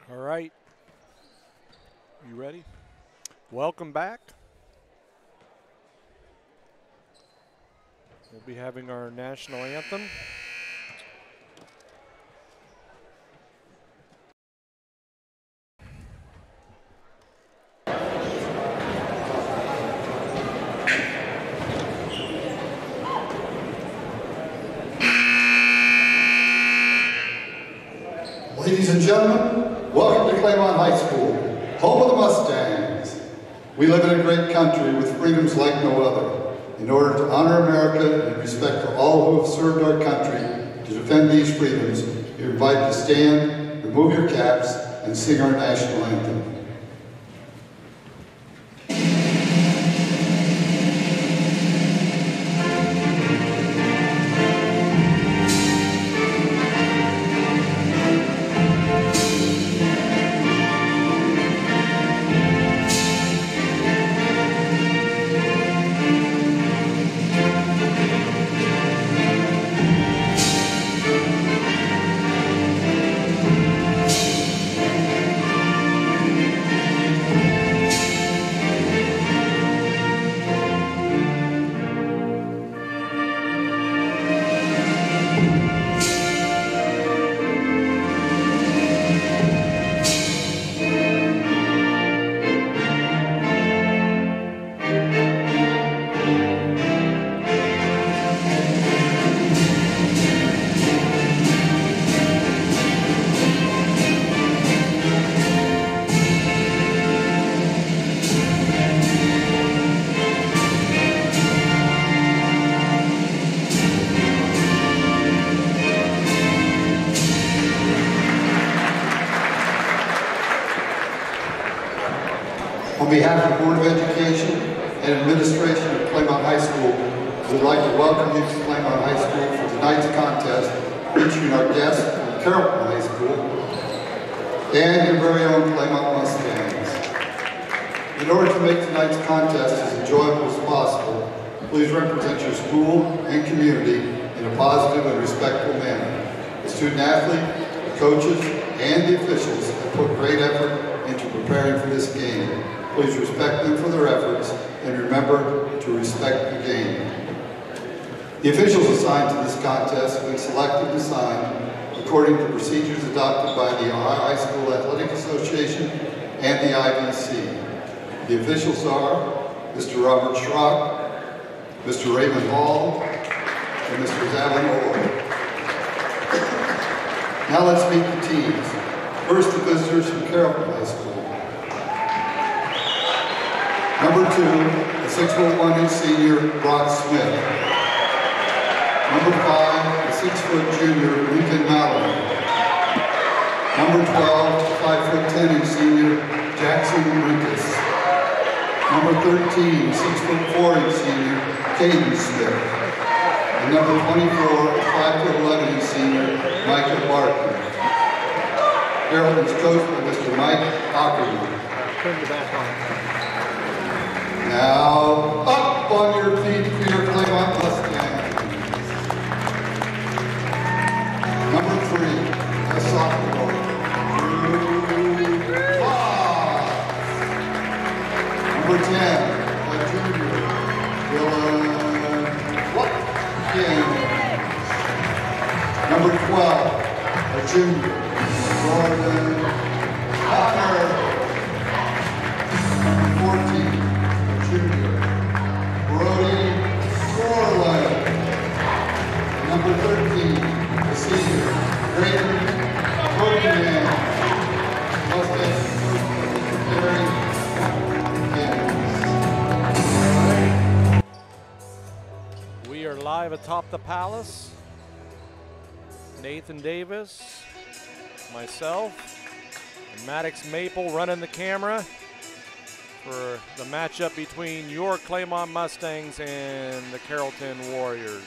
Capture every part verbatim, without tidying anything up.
All right. You ready? Welcome back. We'll be having our national anthem. Ladies and gentlemen, welcome to Claymont High School, home of the Mustangs. We live in a great country with freedoms like no other. In order to honor America and respect for all who have served our country to defend these freedoms, you're invited to stand, remove your caps, and sing our national anthem. On behalf of the Board of Education and Administration of Claymont High School, we'd like to welcome you to Claymont High School for tonight's contest featuring our guests from Carrollton High School and your very own Claymont Mustangs. In order to make tonight's contest as enjoyable as possible, please represent your school and community in a positive and respectful manner. The student athlete, the coaches, and the officials have put great effort into preparing for this game. Please respect them for their efforts and remember to respect the game. The officials assigned to this contest have been selected and assigned according to procedures adopted by the Ohio High School Athletic Association and the I V C. The officials are Mister Robert Schrock, Mister Raymond Hall, and Mister Alan Orr. Now let's meet the teams. First, the visitors from Carrollton High School. Number two, the six foot one inch senior, Brock Smith. Number five, the six foot junior, Lincoln Mallory. Number twelve, five foot ten inch senior, Jackson Rinkus. Number thirteen, six foot four inch senior, Caden Smith. And number twenty-four, five foot eleven inch senior, Michael Barker. Carrollton is coached by Mister Mike Ackerman. Turn the back on. Now, up on your feet for your Claymont Mustangs. Number three, a sophomore, Drew Fox. Number ten, a junior, Dylan Watkins. Number twelve, a junior, Jordan Connor. Number fourteen, junior, Brody Corley. Number thirteen, the senior, Brayden Ferdinand. Mustang Gary Gibbs. We are live atop the Palace. Nathan Davis, myself, and Maddox Maple running the camera for the matchup between your Claymont Mustangs and the Carrollton Warriors.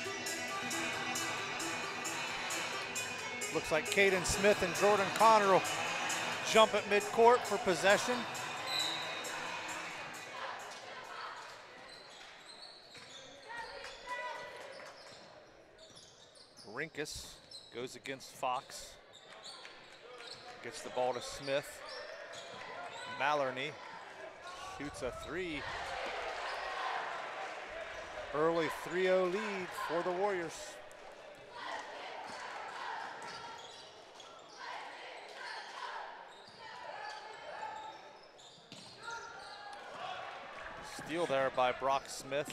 Looks like Caden Smith and Jordan Connor will jump at midcourt for possession. Rinkus goes against Fox. Gets the ball to Smith. Mallarney shoots a three. Early three oh lead for the Warriors. Steal there by Brock Smith.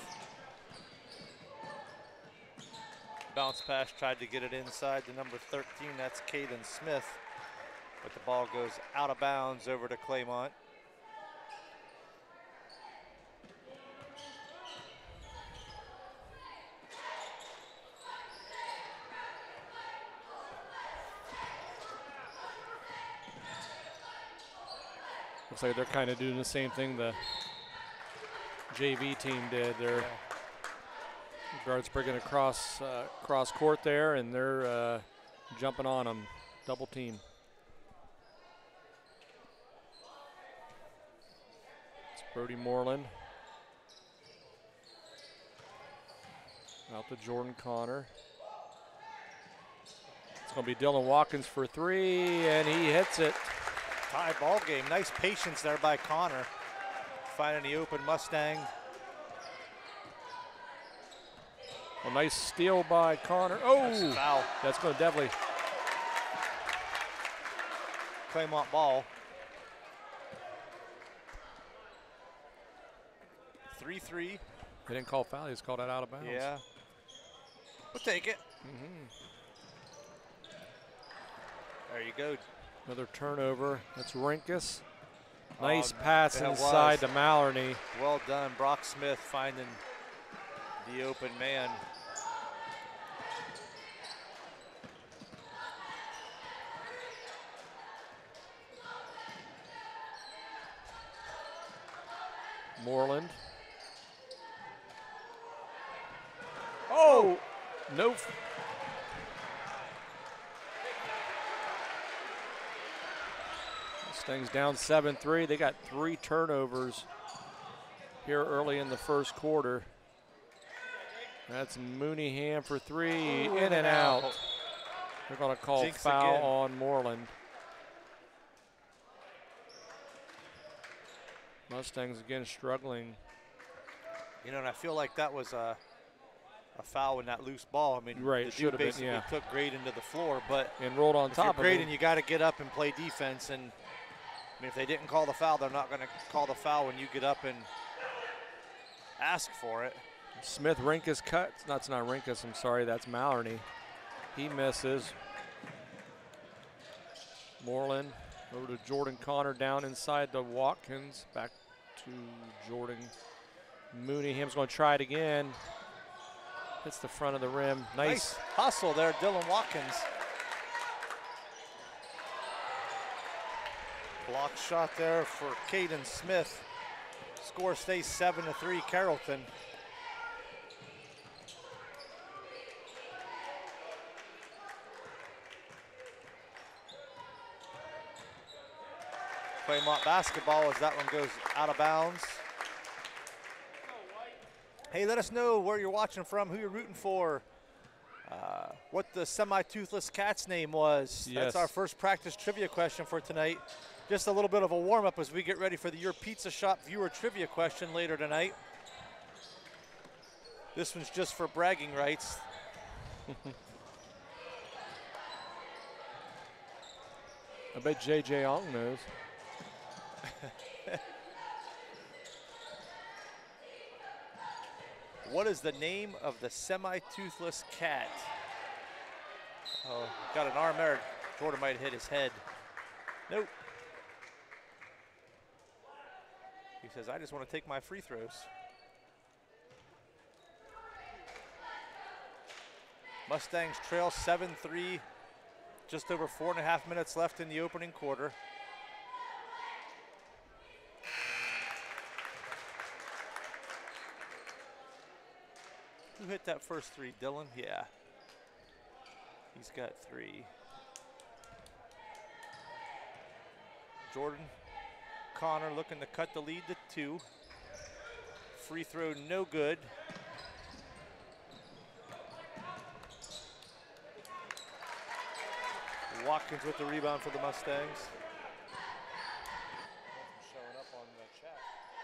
Bounce pass, tried to get it inside to number thirteen, that's Caden Smith. But the ball goes out of bounds over to Claymont. Looks like they're kind of doing the same thing the J V team did. Their Yeah. guards bringing across uh, cross court there, and they're uh, jumping on them, double team. It's Brody Moreland. Out to Jordan Connor. It's going to be Dylan Watkins for three, and he hits it. Tie ball game. Nice patience there by Connor. Finding the open Mustang. A nice steal by Connor. Oh, That's a foul. That's going to definitely. Claymont ball. three three. They didn't call foul. He just called it out of bounds. Yeah. We'll take it. Mm-hmm. There you go. Another turnover. That's Rinkus. Nice Um, pass that inside was. to Mallarney. Well done. Brock Smith finding the open man. Moreland. Oh, no. f- Mustangs down seven three. They got three turnovers here early in the first quarter. That's Mooneyham for three, Ooh, in and out. They're going to call Jinx foul again. on Moreland. Mustangs again struggling. You know, and I feel like that was a, a foul in that loose ball. I mean, Right, the should have dude been, basically yeah. took Graydon to the floor, but And rolled on if top you're of Graydon, him. you got to get up and play defense. And I mean, if they didn't call the foul, they're not going to call the foul when you get up and ask for it. Smith Rinkus cuts. No, it's not Rinkus. I'm sorry. That's Mallarney. He misses. Moreland over to Jordan Connor down inside to Watkins. Back to Jordan. Mooneyham's going to try it again. Hits the front of the rim. Nice. Nice hustle there, Dylan Watkins. Block shot there for Caden Smith. Score stays seven to three, Carrollton. Claymont basketball as that one goes out of bounds. Hey, let us know where you're watching from, who you're rooting for, uh, what the semi-toothless cat's name was. Yes. That's our first practice trivia question for tonight. Just a little bit of a warm-up as we get ready for the Your Pizza Shop viewer trivia question later tonight. This one's just for bragging rights. I bet J J Ong knows. What is the name of the semi-toothless cat? Oh, got an arm there. Jordan might have hit his head. Nope. He says, I just want to take my free throws. Mustangs trail seven three. Just over four and a half minutes left in the opening quarter. Who hit that first three, Dylan? Yeah. He's got three. Jordan Connor looking to cut the lead to two. Free throw no good. Watkins with the rebound for the Mustangs. Showing up on the chat.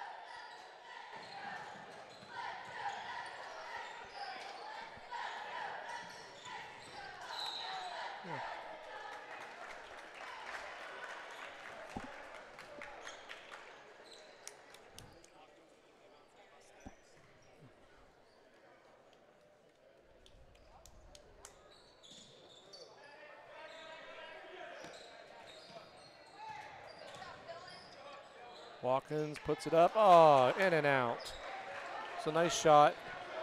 Watkins puts it up. Oh, in and out. It's a nice shot.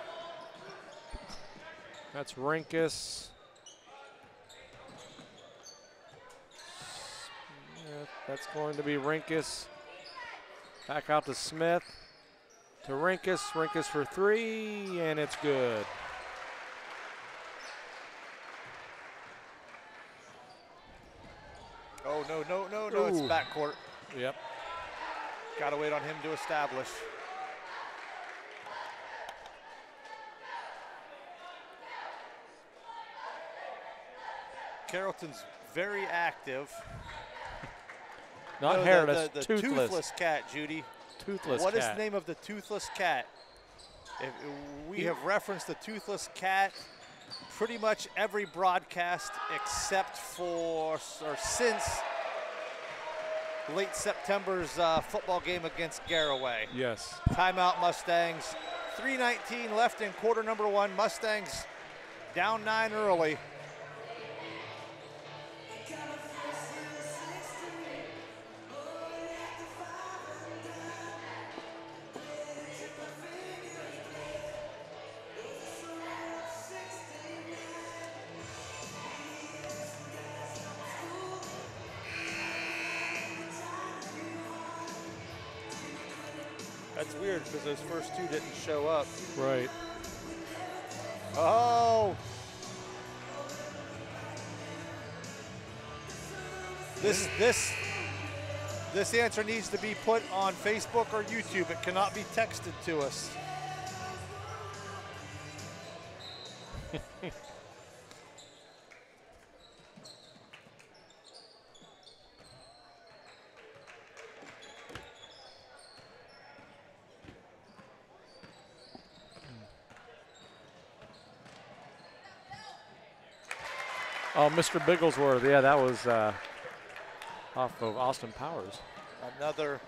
That's Rinkus. Smith. That's going to be Rinkus. Back out to Smith. To Rinkus. Rinkus for three, and it's good. Oh, no, no, no, no, it's Ooh. backcourt. Yep. Got to wait on him to establish. Carrollton's very active. Not No, hair, the, that's the, the toothless. toothless cat, Judy. Toothless What is cat. the name of the toothless cat? If we have referenced the toothless cat pretty much every broadcast except for, or since late September's uh, football game against Garaway. Yes. Timeout Mustangs. three nineteen left in quarter number one. Mustangs down nine early. That's weird because those first two didn't show up. Right. Oh. This this this answer needs to be put on Facebook or YouTube. It cannot be texted to us. Oh, Mister Bigglesworth. Yeah, that was uh, off of Austin Powers. Another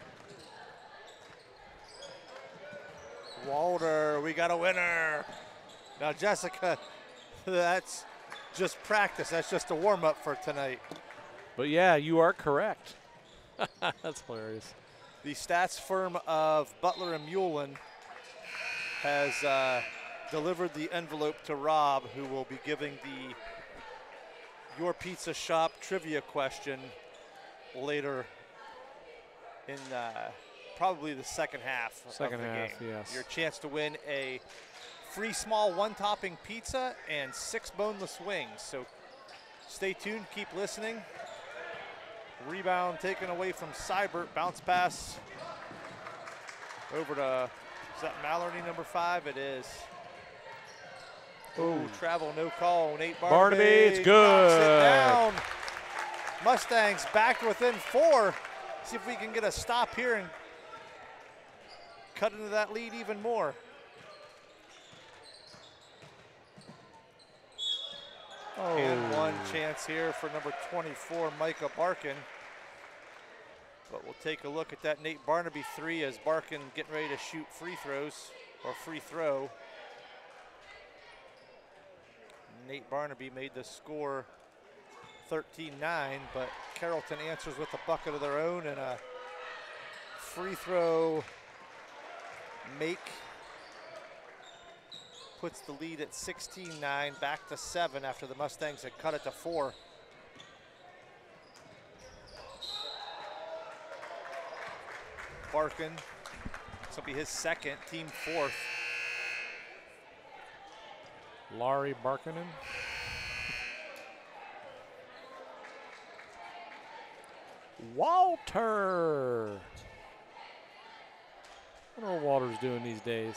Walter, we got a winner. Now, Jessica, that's just practice. That's just a warm-up for tonight. But yeah, you are correct. That's hilarious. The stats firm of Butler and Mullen has uh, delivered the envelope to Rob, who will be giving the Your Pizza Shop trivia question later in uh, probably the second half Second of the half, game. yes. Your chance to win a free small one-topping pizza and six boneless wings. So stay tuned, keep listening. Rebound taken away from Seibert, bounce pass over to, is that Mallory number five? It is. Ooh, travel, no call. Nate Barnaby, Barnaby, it's knocks good. it down. Mustangs back within four. See if we can get a stop here and cut into that lead even more. Oh. And one chance here for number twenty-four, Micah Barkin. But we'll take a look at that Nate Barnaby three as Barkin getting ready to shoot free throws, or free throw. Nate Barnaby made the score thirteen nine, but Carrollton answers with a bucket of their own and a free throw make. Puts the lead at sixteen nine, back to seven after the Mustangs had cut it to four. Barkin, this will be his second, team fourth. Laurie Barkinen. Walter. What are Walter's doing these days?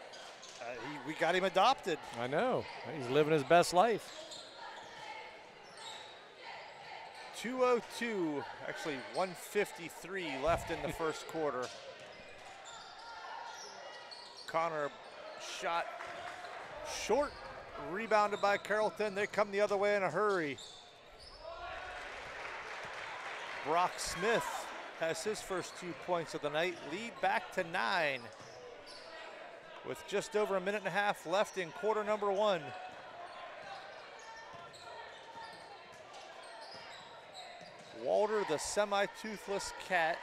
Uh, he, we got him adopted. I know. He's living his best life. two oh two, actually one fifty-three left in the first quarter. Connor shot short, rebounded by Carrollton. They come the other way in a hurry. Brock Smith has his first two points of the night, lead back to nine with just over a minute and a half left in quarter number one. Walter, the semi-toothless cat,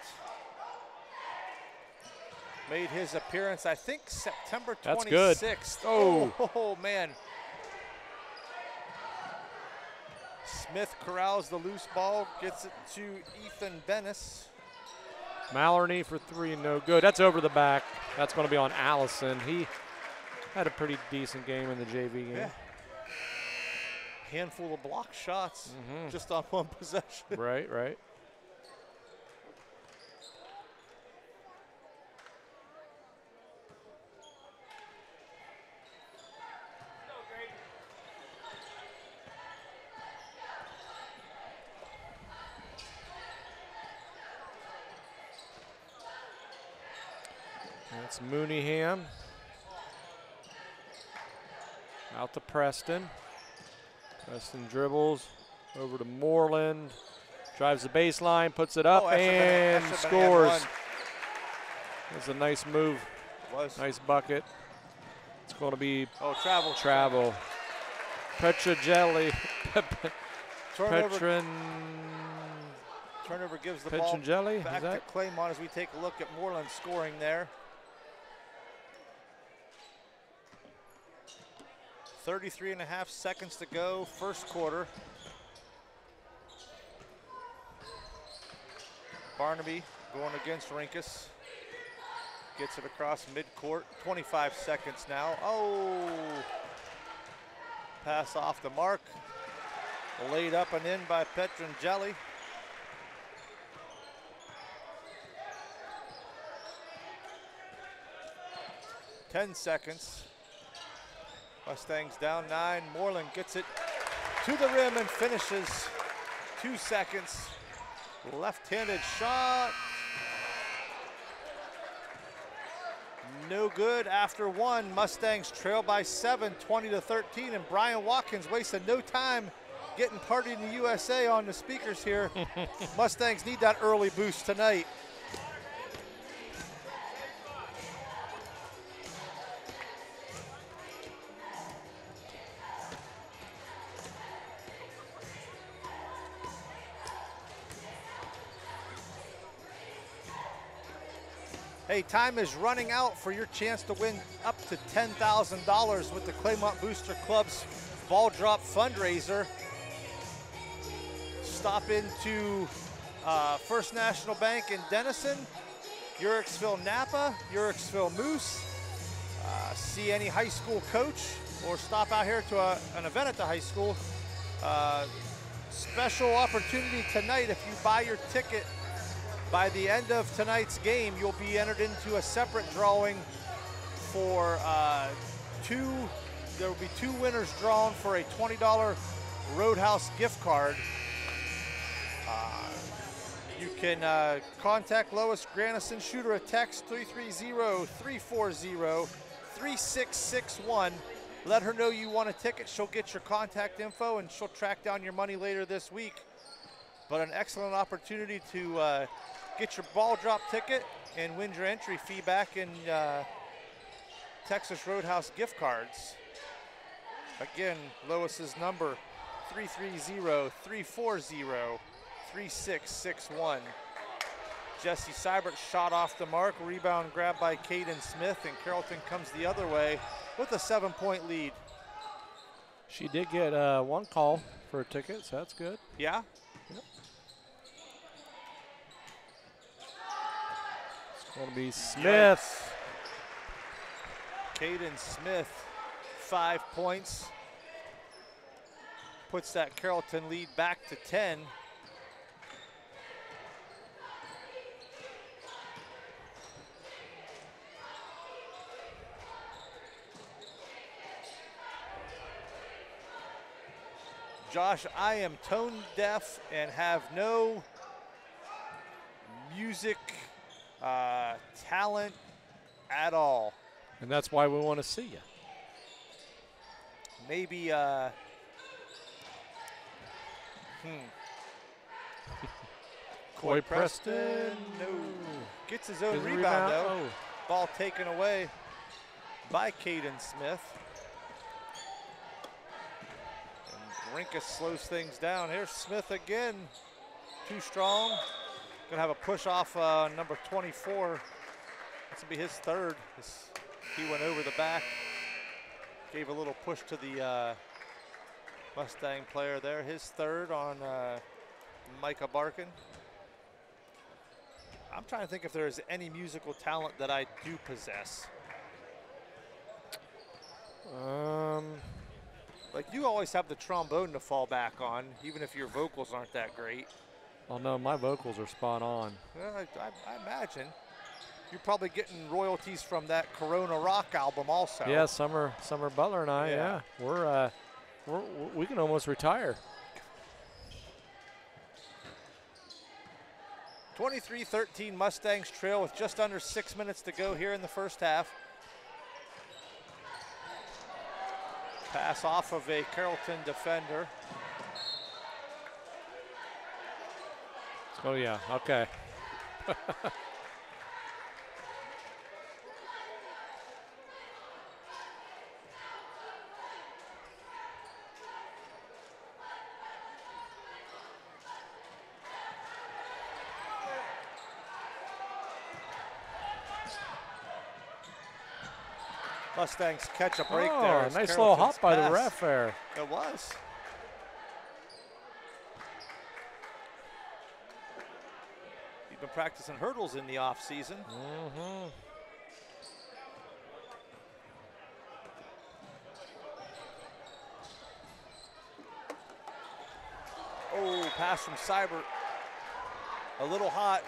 made his appearance, I think, September twenty-sixth. That's good. Oh. oh, oh man. Smith corrals the loose ball, gets it to Ethan Bennis. Mallory for three, no good. That's over the back. That's going to be on Allison. He had a pretty decent game in the J V game. Yeah. Handful of block shots Mm-hmm. just on one possession. Right, right. That's Mooneyham. Out to Preston. Preston dribbles over to Moreland. Drives the baseline, puts it up, Oh, that should've been a- and that should've been an scores. and That's a nice move. Was. Nice bucket. It's going to be Oh, travel. travel. Petrojelli. Turnover, Petron. turnover gives the ball Petrojelli. Is back to that? Claymont as we take a look at Moreland scoring there. thirty-three and a half seconds to go, first quarter. Barnaby going against Rinkus. Gets it across midcourt, twenty-five seconds now. Oh, pass off the mark. Laid up and in by Petrangeli. ten seconds. Mustangs down nine. Moreland gets it to the rim and finishes. Two seconds. Left-handed shot. No good after one. Mustangs trail by seven, twenty to thirteen, and Brian Watkins wasted no time getting Party in the U S A on the speakers here. Mustangs need that early boost tonight. Hey, time is running out for your chance to win up to ten thousand dollars with the Claymont Booster Club's Ball Drop fundraiser. Stop into uh, First National Bank in Denison, Uricksville Napa, Uricksville Moose, uh, see any high school coach, or stop out here to a, an event at the high school. Uh, special opportunity tonight, if you buy your ticket by the end of tonight's game, you'll be entered into a separate drawing for uh, two, there will be two winners drawn for a twenty dollar Roadhouse gift card. Uh, you can uh, contact Lois Granison, shoot her a text, three three zero, three four zero, three six six one. Let her know you want a ticket. She'll get your contact info and she'll track down your money later this week. But an excellent opportunity to uh, get your ball drop ticket and win your entry fee back in uh, Texas Roadhouse gift cards. Again, Lois's number, three three zero, three four zero, three six six one. Jesse Seibert shot off the mark, rebound grabbed by Caden Smith, and Carrollton comes the other way with a seven point lead. She did get uh, one call for a ticket, so that's good. Yeah? Yep. It's going to be Smith. Caden Smith, five points. Puts that Carrollton lead back to ten. Josh, I am tone deaf and have no music uh, talent at all. And that's why we want to see you. Maybe, uh, hmm. Coy Preston. Preston, no. Gets his own His rebound, rebound, though. oh. Ball taken away by Caden Smith. And Rinkus slows things down. Here's Smith again. Too strong. Gonna have a push off uh, number twenty-four. This will be his third. This, he went over the back. Gave a little push to the uh, Mustang player there. His third on uh, Micah Barkin. I'm trying to think if there's any musical talent that I do possess. Um, Like, you always have the trombone to fall back on, even if your vocals aren't that great. well, no, my vocals are spot on. Well, I, I, I imagine. You're probably getting royalties from that Corona Rock album also. Yeah, Summer, Summer Butler and I, Yeah. yeah, we're, uh, we're we can almost retire. twenty-three thirteen Mustangs trail with just under six minutes to go here in the first half. Pass off of a Carrollton defender. Oh yeah, okay. Mustangs catch a break oh, there. as nice little Carrollton's hop by the pass- ref there. It was. He's been practicing hurdles in the off season. Mm-hmm. Oh, pass from Seibert. A little hot.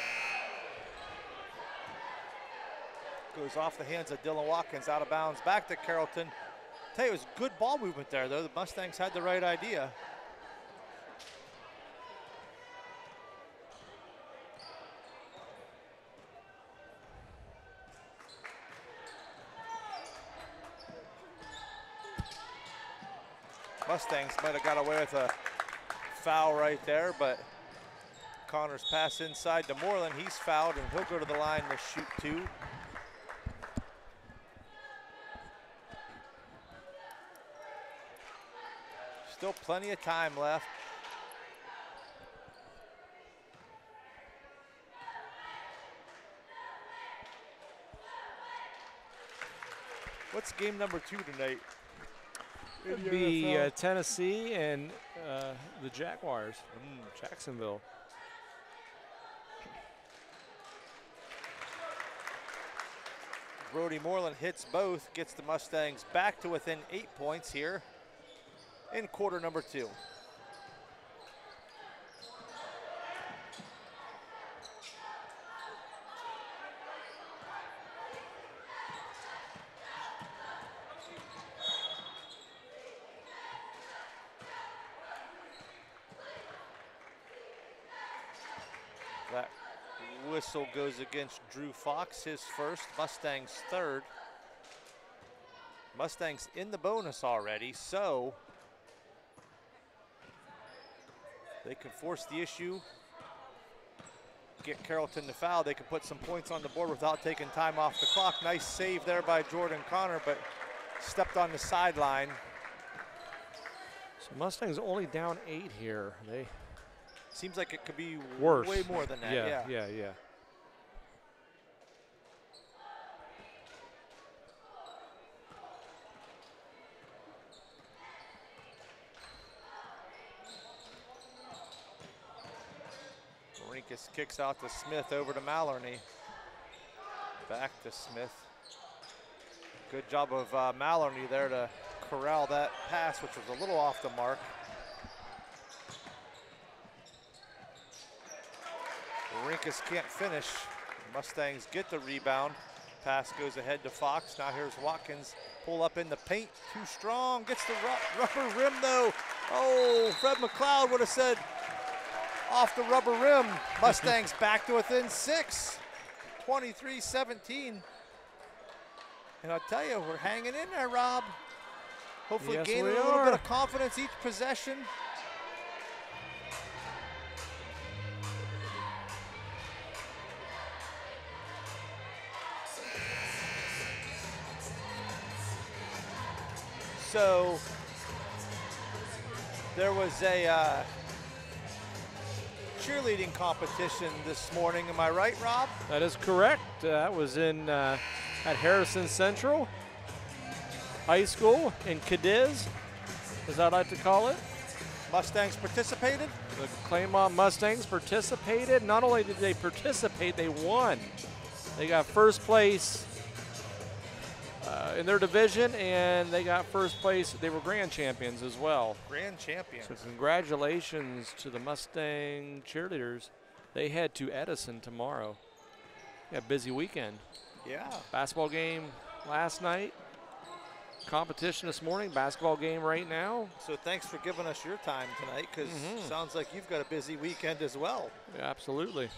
Goes off the hands of Dylan Watkins, out of bounds, back to Carrollton. Tell you, it was good ball movement there, though. The Mustangs had the right idea. Mustangs might have got away with a foul right there, but Connor's pass inside to Moreland. He's fouled, and he'll go to the line to shoot two. Still plenty of time left. What's game number two tonight? in It'd the be N F L? uh, Tennessee and uh, the Jaguars, Mm. Jacksonville. Brody Moreland hits both, gets the Mustangs back to within eight points here in quarter number two. That whistle goes against Drew Fox, his first, Mustangs third. Mustangs in the bonus already, so they can force the issue, get Carrollton to foul. They can put some points on the board without taking time off the clock. Nice save there by Jordan Connor, but stepped on the sideline. So Mustangs only down eight here. They Seems like it could be worse. way more than that. Yeah, Yeah. yeah, yeah. Marinkus kicks out to Smith, over to Maloney. Back to Smith. Good job of uh, Maloney there to corral that pass, which was a little off the mark. Marinkus can't finish. Mustangs get the rebound. Pass goes ahead to Fox. Now here's Watkins. Pull up in the paint. Too strong. Gets the ru rubber rim though. Oh, Fred McLeod would have said off the rubber rim. Mustangs back to within six, twenty-three seventeen. And I'll tell you, we're hanging in there, Rob. Hopefully Yes, gaining we a little are. bit of confidence each possession. So there was a uh, cheerleading competition this morning. Am I right, Rob? That is correct. Uh, that was in uh, at Harrison Central High School in Cadiz, as I like to call it. Mustangs participated. The Claymont Mustangs participated. Not only did they participate, they won. They got first place uh, in their division, and they got first place. They were grand champions as well. Grand champions. So congratulations to the Mustang cheerleaders. They head to Edison tomorrow. Yeah, busy weekend. Yeah. Basketball game last night. Competition this morning. Basketball game right now. So thanks for giving us your time tonight, because Mhm. sounds like you've got a busy weekend as well. Yeah, absolutely.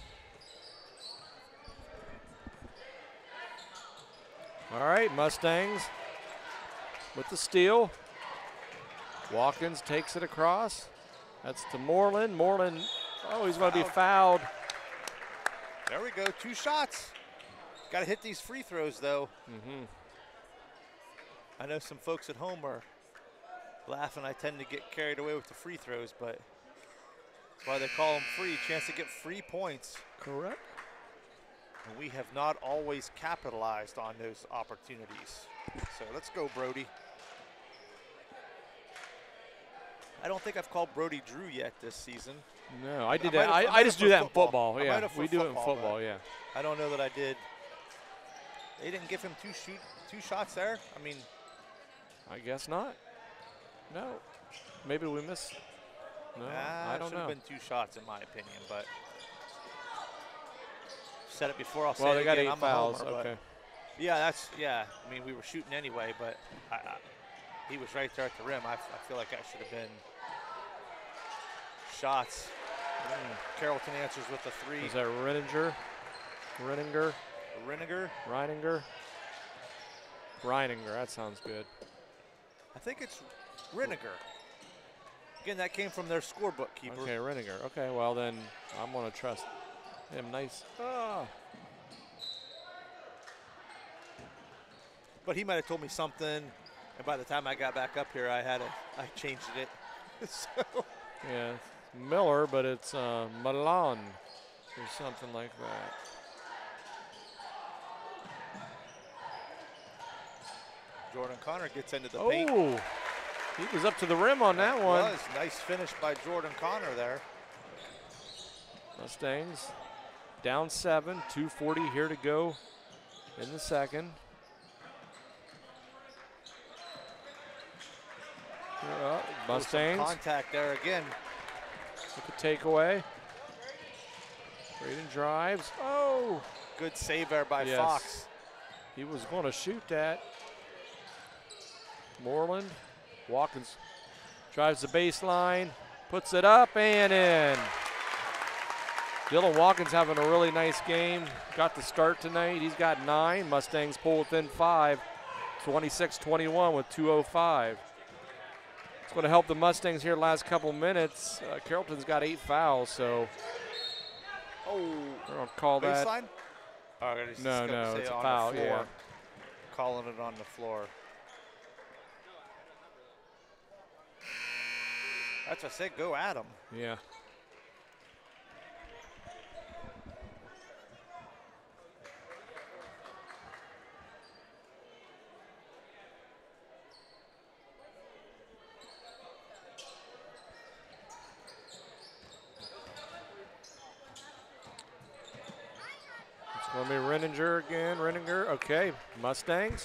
All right, Mustangs with the steal. Watkins takes it across. That's to Moreland. Moreland, oh, he's going to be fouled. There we go, two shots. Got to hit these free throws, though. Mm-hmm. I know some folks at home are laughing. I tend to get carried away with the free throws, but that's why they call them free. Chance to get free points. Correct. And we have not always capitalized on those opportunities. So let's go, Brody. I don't think I've called Brody Drew yet this season. No, I did I might that. have- I I, might I have just for do that in football. football. I Yeah, might have for we do it in football, football. but- Yeah. I don't know that I did. They didn't give him two shoot, two shots there. I mean, I guess not. No. Maybe we missed. No, nah, I don't should know. have been two shots in my opinion, but said it before. I'll say Well, it they got again. eight I'm fouls. A homer, but Okay. yeah, that's yeah. I mean, we were shooting anyway, but I, I, he was right there at the rim. I, I feel like that should have been shots. Mm. Carrollton answers with a three. Is that Renninger? Renninger? Renninger. Reininger? Reininger, that sounds good. I think it's Renninger. Again, that came from their scorebook keeper. Okay, Renninger. Okay, well then I'm gonna trust him. Nice. Ah. But he might have told me something, and by the time I got back up here, I had a, I changed it. So Yeah, it's Miller, but it's uh, Milan or something like that. Jordan Connor gets into the paint. Oh, he was up to the rim on that one. Was nice finish by Jordan Connor there. Mustangs down seven, two forty here to go in the second. Uh, Mustangs. Contact there again. With the takeaway. Braden drives. Oh! Good save there by Yes. Fox. He was going to shoot that. Moreland. Watkins drives the baseline, puts it up and in. Dylan Watkins having a really nice game. Got the start tonight. He's got nine. Mustangs pull within five. twenty-six twenty-one with two oh five. It's going to help the Mustangs here last couple minutes. Uh, Carrollton's got eight fouls, so Oh, we're going to call that. baseline? Oh, I was just No, gonna no, say it's a on foul, the floor. yeah. Calling it on the floor. That's what I said, go at him. Yeah. It's going to be Renninger again. Renninger, okay. Mustangs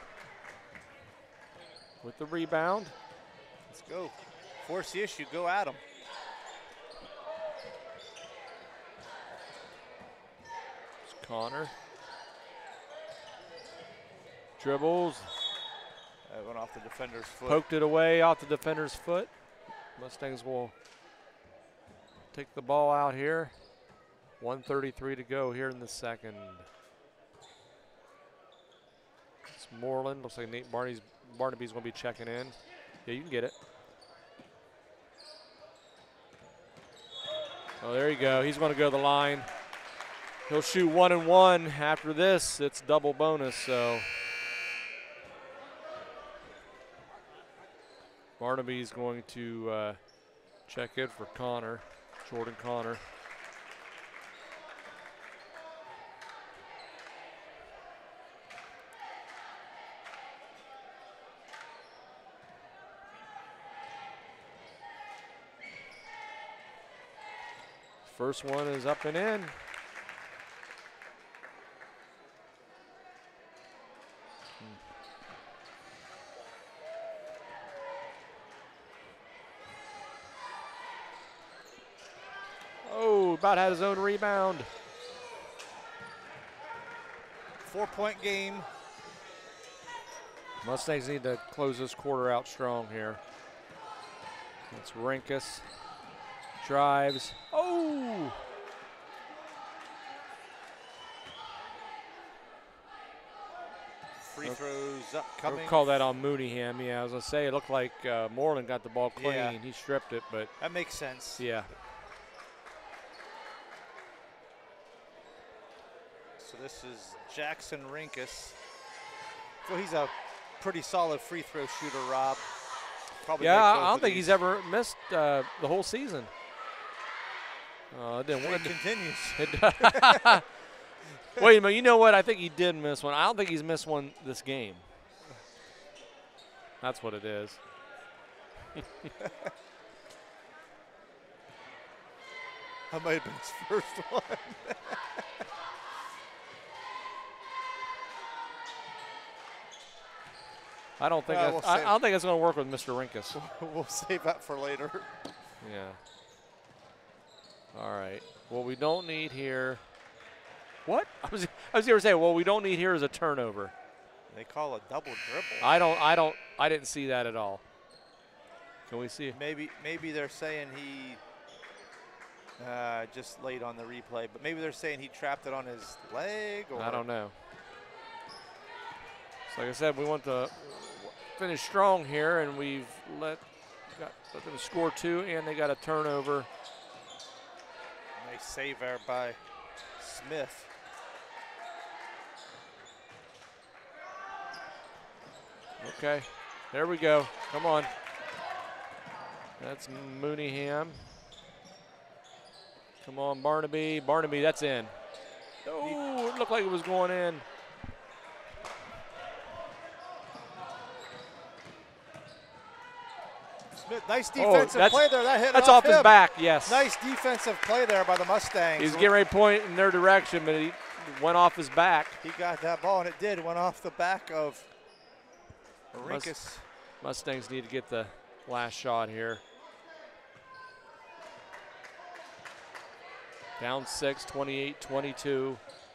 with the rebound. Let's go. Force the issue, go at him. It's Connor. Dribbles. That went off the defender's foot. Poked it away off the defender's foot. Mustangs will take the ball out here. one thirty-three to go here in the second. It's Moreland. Looks like Nate Barney's, Barnaby's going to be checking in. Yeah, you can get it. Oh, there you go. He's going to go to the line. He'll shoot one and one. After this, it's double bonus, so Barnaby's going to uh, check in for Connor, Jordan Connor. First one is up and in. Oh, about had his own rebound. Four-point game. Mustangs need to close this quarter out strong here. It's Rinkus. Drives. Oh! Free throws upcoming. We'll call that on Mooneyham. Yeah, I was going to say, it looked like uh, Moreland got the ball clean. Yeah. He stripped it, but. That makes sense. Yeah. So this is Jackson Rinkus. So he's a pretty solid free throw shooter, Rob. Probably yeah, make both I don't of think these. he's ever missed uh, the whole season. Uh, it didn't It win. continues. It Wait a minute, you know what? I think he did miss one. I don't think he's missed one this game. That's what it is. That might have been his first one. I don't think Well, that's, we'll I, save- I don't think it's going to work with Mister Rinkus. We'll save that for later. Yeah. All right. What we don't need here. What? I was I was going to say, well, we don't need here is a turnover. They call a double dribble. I don't I don't I didn't see that at all. Can we see? Maybe maybe they're saying he uh, just laid on the replay, but maybe they're saying he trapped it on his leg. Or I don't know. So like I said, we want to finish strong here, and we've let got let them score two, and they got a turnover. Nice save there by Smith. Okay, there we go. Come on. That's Mooneyham. Come on, Barnaby. Barnaby, that's in. Oh, it looked like it was going in. Smith, nice Oh, defensive that's- play there. That hit That's off off his him. back, yes. Nice defensive play there by the Mustangs. He's getting ready to point in their direction, but he went off his back. He got that ball, and it did. It went off the back of Must- Rinkus. Mustangs need to get the last shot here. Down six, twenty-eight twenty-two.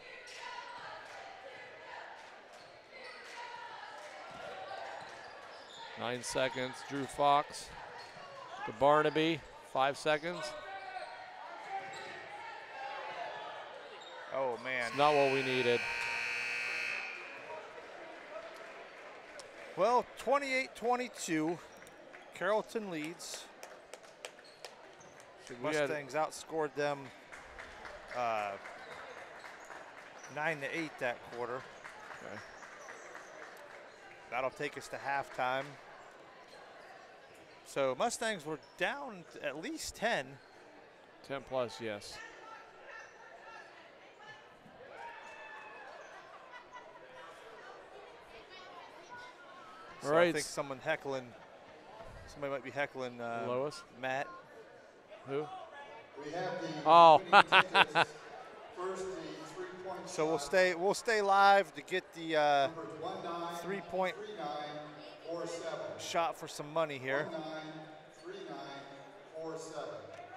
Nine seconds. Drew Fox to Barnaby. Five seconds. Oh, man. It's not what we needed. Well, twenty-eight twenty-two. Carrollton leads. We had- Mustangs outscored them uh, nine to eight that quarter. Okay. That'll take us to halftime. So Mustangs were down at least ten. ten plus, yes. So All right. I think someone heckling. Somebody might be heckling uh, Lois? Matt. Who? We have the Oh. winning tickets. First, the three-point So we'll shot, stay. We'll stay live to get the uh, numbers one nine three-point three nine four seven. shot for some money here. one nine three nine four seven.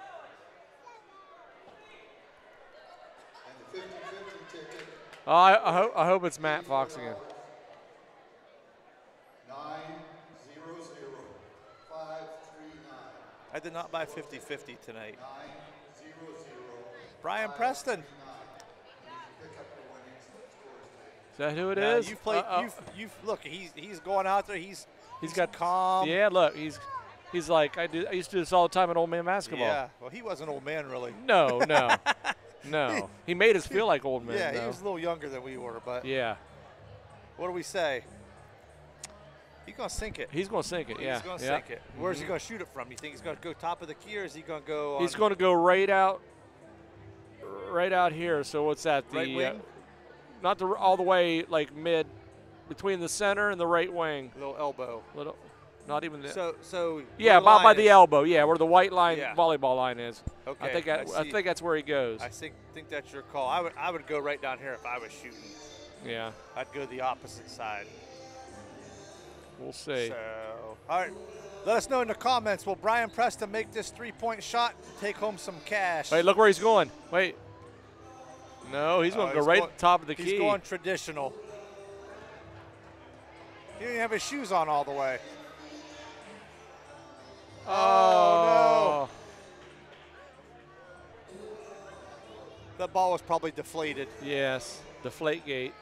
And the fifty fifty ticket, Oh, I, I, hope, I hope it's Matt Fox again. nine zero zero five three nine. I did not buy fifty fifty tonight. Brian Preston. Is that who it Now, is? You've played. Uh-oh. You've, you've look. He's he's going out there. He's He's got calm. Yeah, look, he's he's like I do. I used to do this all the time at Old Man Basketball. Yeah. Well, he was an old man, really. No, no, no. He made us feel like old men. Yeah, though. he was a little younger than we were, but Yeah, what do we say? He's gonna sink it. he's gonna sink it. He's Yeah, gonna yeah. sink it. Where's he gonna shoot it from? You think he's gonna go top of the key, or is he gonna go? He's on going to go right out, right out here. So what's that? The right wing, Uh, not the all the way like mid, between the center and the right wing. little elbow. Little, not even the. So so. yeah, where the about by line the is. elbow. Yeah, where the white line Yeah. volleyball line is. Okay. I think I, I see. think that's where he goes. I think think that's your call. I would I would go right down here if I was shooting. Yeah, I'd go the opposite side. we'll see. So, all right. Let us know in the comments. Will Brian Preston make this three-point shot and take home some cash? Wait, look where he's going. Wait. No, he's going Oh, to go he's right going- at the top of the He's key. going traditional. He didn't have his shoes on all the way. Oh, The ball was probably deflated. no. Yes, deflate gate.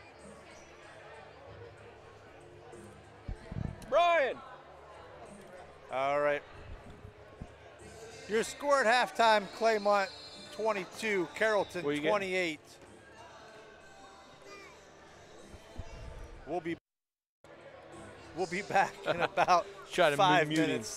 Brian. All right. Your score at halftime, Claymont twenty-two, Carrollton What you get? twenty-eight. We'll be we'll be back in about Try to five mute him. minutes.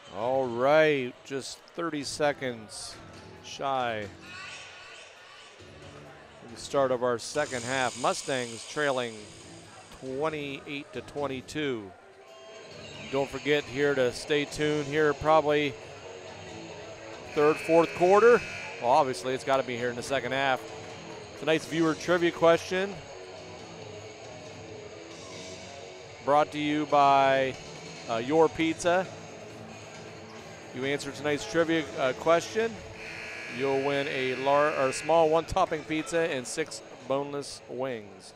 All right, just thirty seconds shy of the start of our second half. Mustangs trailing twenty-eight to twenty-two. Don't forget here to stay tuned here, probably third, fourth quarter. Well, obviously it's got to be here in the second half. Tonight's viewer trivia question brought to you by uh, Your Pizza. You answer tonight's trivia uh, question, you'll win a large or small one-topping pizza and six boneless wings.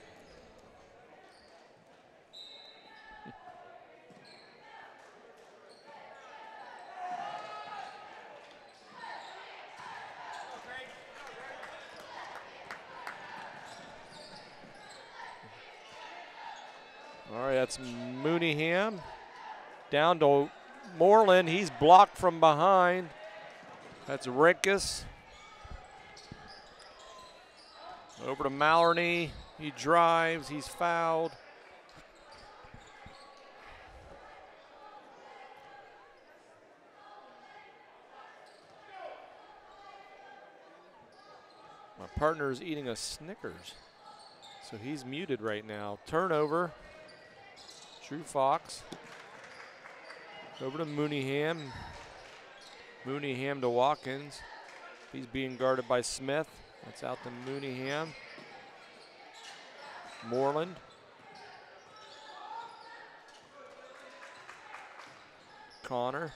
All right, that's Mooneyham. Down to Moreland. He's blocked from behind. That's Rinkus. Over to Mallory. He drives. He's fouled. My partner is eating a Snickers, so he's muted right now. Turnover. Drew Fox. Over to Mooneyham. Mooneyham to Watkins. He's being guarded by Smith. That's out to Mooneyham. Moreland. Connor.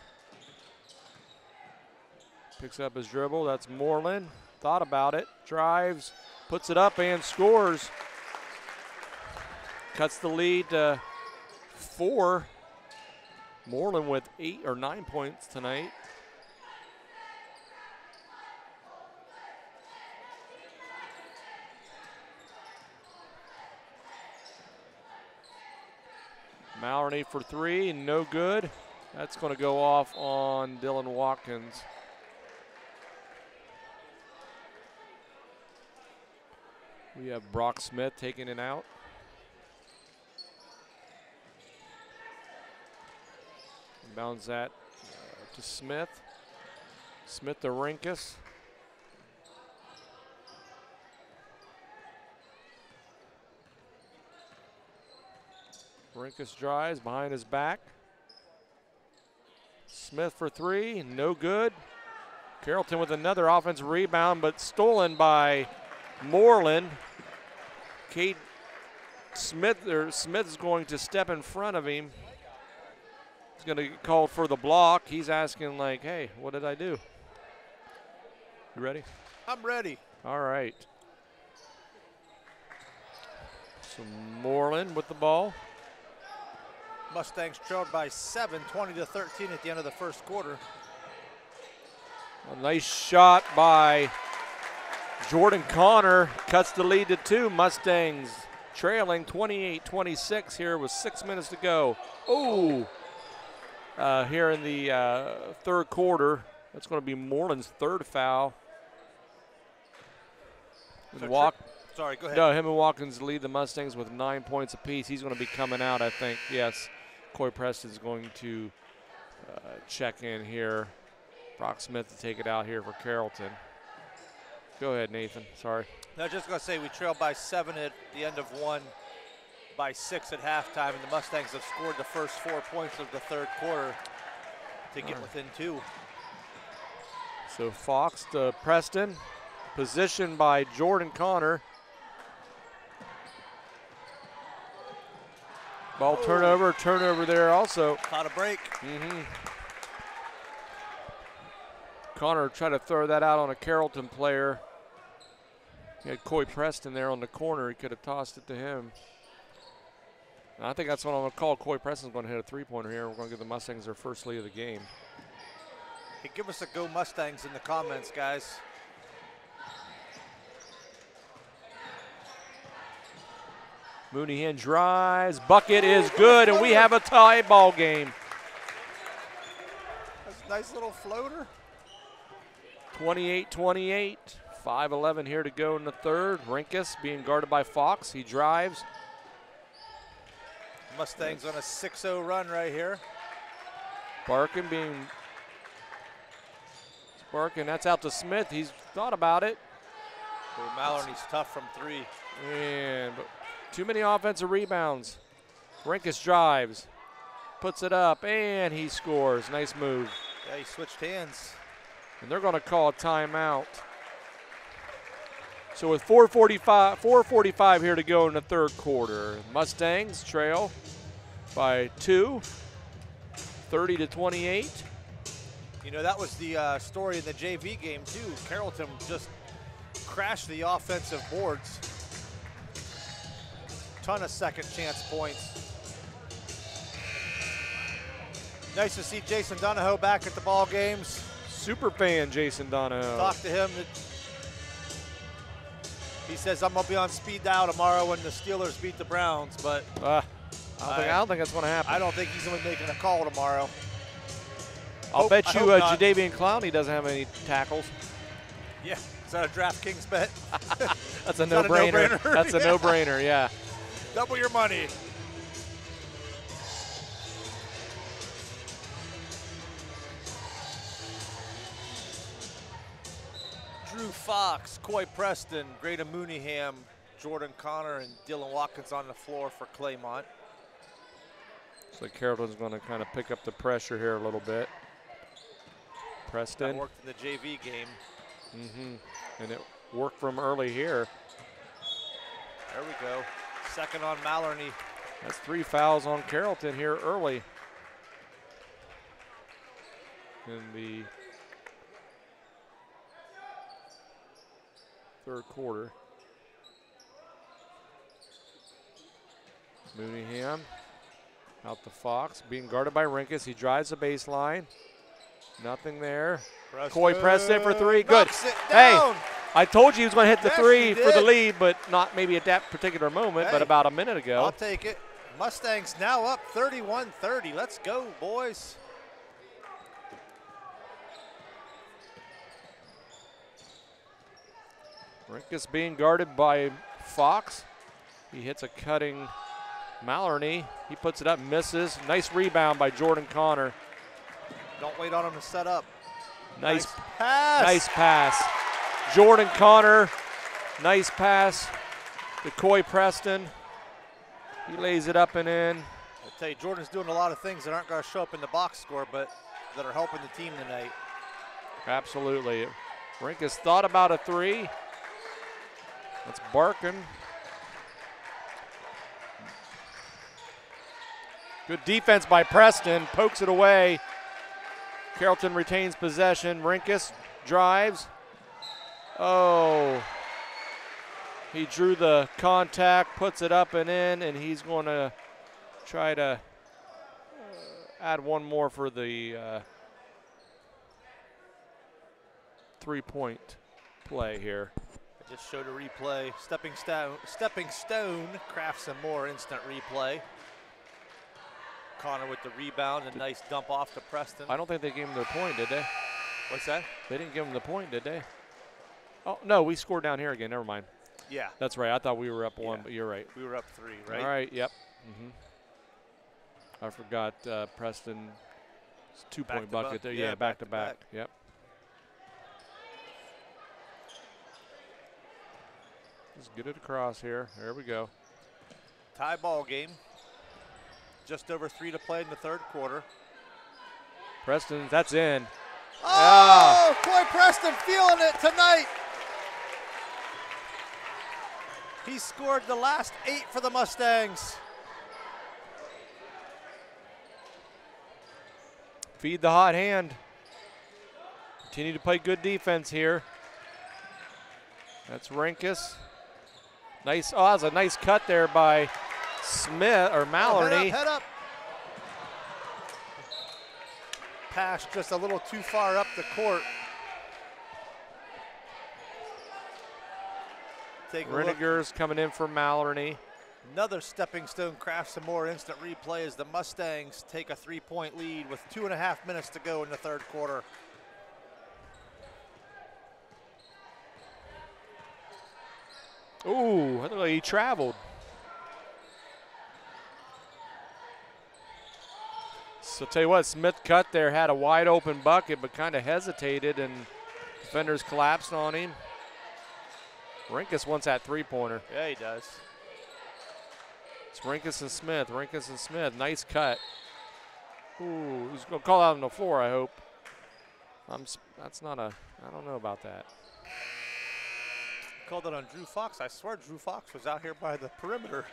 Picks up his dribble. That's Moreland. Thought about it. Drives. Puts it up and scores. Cuts the lead to four. Moreland with eight or nine points tonight. Mallory for three, no good. That's going to go off on Dylan Watkins. We have Brock Smith taking it out. Bounds that uh, to Smith. Smith to Rinkus. Rinkus drives behind his back. Smith for three, no good. Carrollton with another offensive rebound, but stolen by Moreland. Cade Smith, or Smith is going to step in front of him. He's going to get called for the block. He's asking like, hey, what did I do? You ready? I'm ready. All right. So Moreland with the ball. Mustangs trailed by seven, twenty to thirteen at the end of the first quarter. A nice shot by Jordan Connor. Cuts the lead to two. Mustangs trailing twenty-eight twenty-six here with six minutes to go. Oh, uh, here in the uh, third quarter. That's going to be Moreland's third foul. So Walk. Sorry, go ahead. No, him and Watkins lead the Mustangs with nine points apiece. He's going to be coming out, I think. Yes, Coy Preston's going to uh, check in here. Brock Smith to take it out here for Carrollton. Go ahead, Nathan. Sorry. No, just going to say we trailed by seven at the end of one, by six at halftime, and the Mustangs have scored the first four points of the third quarter to get right. within two. So Fox to Preston. Positioned by Jordan Connor. Ball oh. turnover, turnover there also. Caught a break. Mm-hmm. Connor tried to throw that out on a Carrollton player. He had Coy Preston there on the corner. He could have tossed it to him. And I think that's what I'm going to call. Coy Preston's going to hit a three-pointer here. We're going to give the Mustangs their first lead of the game. Hey, give us a go Mustangs in the comments, guys. Mooneyham drives. Bucket is good, and we have a tie ball game. That's a nice little floater. twenty-eight twenty-eight. five eleven here to go in the third. Rinkus being guarded by Fox. He drives. Mustangs on a six oh run right here. Barkin being Barkin, that's out to Smith. He's thought about it. Boy, Mallory's tough from three. And too many offensive rebounds. Rinkus drives, puts it up, and he scores. Nice move. Yeah, he switched hands. And they're going to call a timeout. So with four forty-five, four forty-five here to go in the third quarter, Mustangs trail by two, thirty to twenty-eight. You know, that was the uh, story in the J V game, too. Carrollton just crashed the offensive boards. Ton of second chance points. Nice to see Jason Donahoe back at the ball games. Super fan Jason Donahoe. Talk to him. He says, I'm going to be on speed dial tomorrow when the Steelers beat the Browns, but Uh, I, don't think, I don't think that's going to happen. I don't think he's going to be making a call tomorrow. I'll Hope- bet I you hope uh, not. Jadeveon Clowney doesn't have any tackles. Yeah, is that a DraftKings bet? That's a Is that a no-brainer. no-brainer? That's a Yeah. no-brainer, yeah. Double your money. Drew Fox, Coy Preston, Greta Mooneyham, Jordan Connor, and Dylan Watkins on the floor for Claymont. So Carrollton's going to kind of pick up the pressure here a little bit. That Preston. worked in the J V game. Mm-hmm. And it worked from early here. There we go. Second on Mallory. That's three fouls on Carrollton here early in the third quarter. Mooneyham out to Fox, being guarded by Rinkus. He drives the baseline. Nothing there. Coy Preston for three. Good. Knocks it Hey, down. I told you he was going to hit the Yes, three he for the did. lead, but not maybe at that particular moment, but Hey, about a minute ago. I'll take it. Mustangs now up thirty-one thirty. Let's go, boys. Rinkus being guarded by Fox. He hits a cutting Mallory. He puts it up, misses. Nice rebound by Jordan Connor. Don't wait on him to set up. Nice, pass. nice pass. Jordan Connor, nice pass to Coy Preston. He lays it up and in. I tell you, Jordan's doing a lot of things that aren't going to show up in the box score, but that are helping the team tonight. Absolutely. Rinkus thought about a three. That's Barkin. Good defense by Preston, pokes it away. Carrollton retains possession. Rinkus drives. Oh. He drew the contact, puts it up and in, and he's going to try to uh, add one more for the uh, three-point play here. I just showed a replay. Stepping Stone, Stepping Stone crafts some more instant replay. Connor with the rebound, a nice dump off to Preston. I don't think they gave him the point, did they? What's that? They didn't give him the point, did they? Oh, no, we scored down here again. Never mind. Yeah, That's right. I thought we were up one, Yeah. but you're right. we were up three, right? All right, yep. hmm I forgot uh, Preston's two-point Back to bucket back. there. Yeah, Yeah, back back to to back. back. Yep. Just get it across here. There we go. Tie ball game. Just over three to play in the third quarter. Preston, that's in. Oh, Coy Preston feeling it tonight. He scored the last eight for the Mustangs. Feed the hot hand. Continue to play good defense here. That's Rinkus. Nice. Oh, that's a nice cut there by Smith or Mallory. Oh, head up, head up. Pass just a little too far up the court. Take a look. Renninger's coming in for Mallory. Another stepping stone crafts some more instant replay as the Mustangs take a three-point lead with two and a half minutes to go in the third quarter. Ooh, I looked like he traveled. So tell you what, Smith cut there, had a wide open bucket, but kind of hesitated, and defenders collapsed on him. Rinkus wants that three-pointer. Yeah, he does. It's Rinkus and Smith. Rinkus and Smith. Nice cut. Ooh, he's going to call out on the floor, I hope. I'm, that's not a, I don't know about that. Called it on Drew Fox. I swear Drew Fox was out here by the perimeter.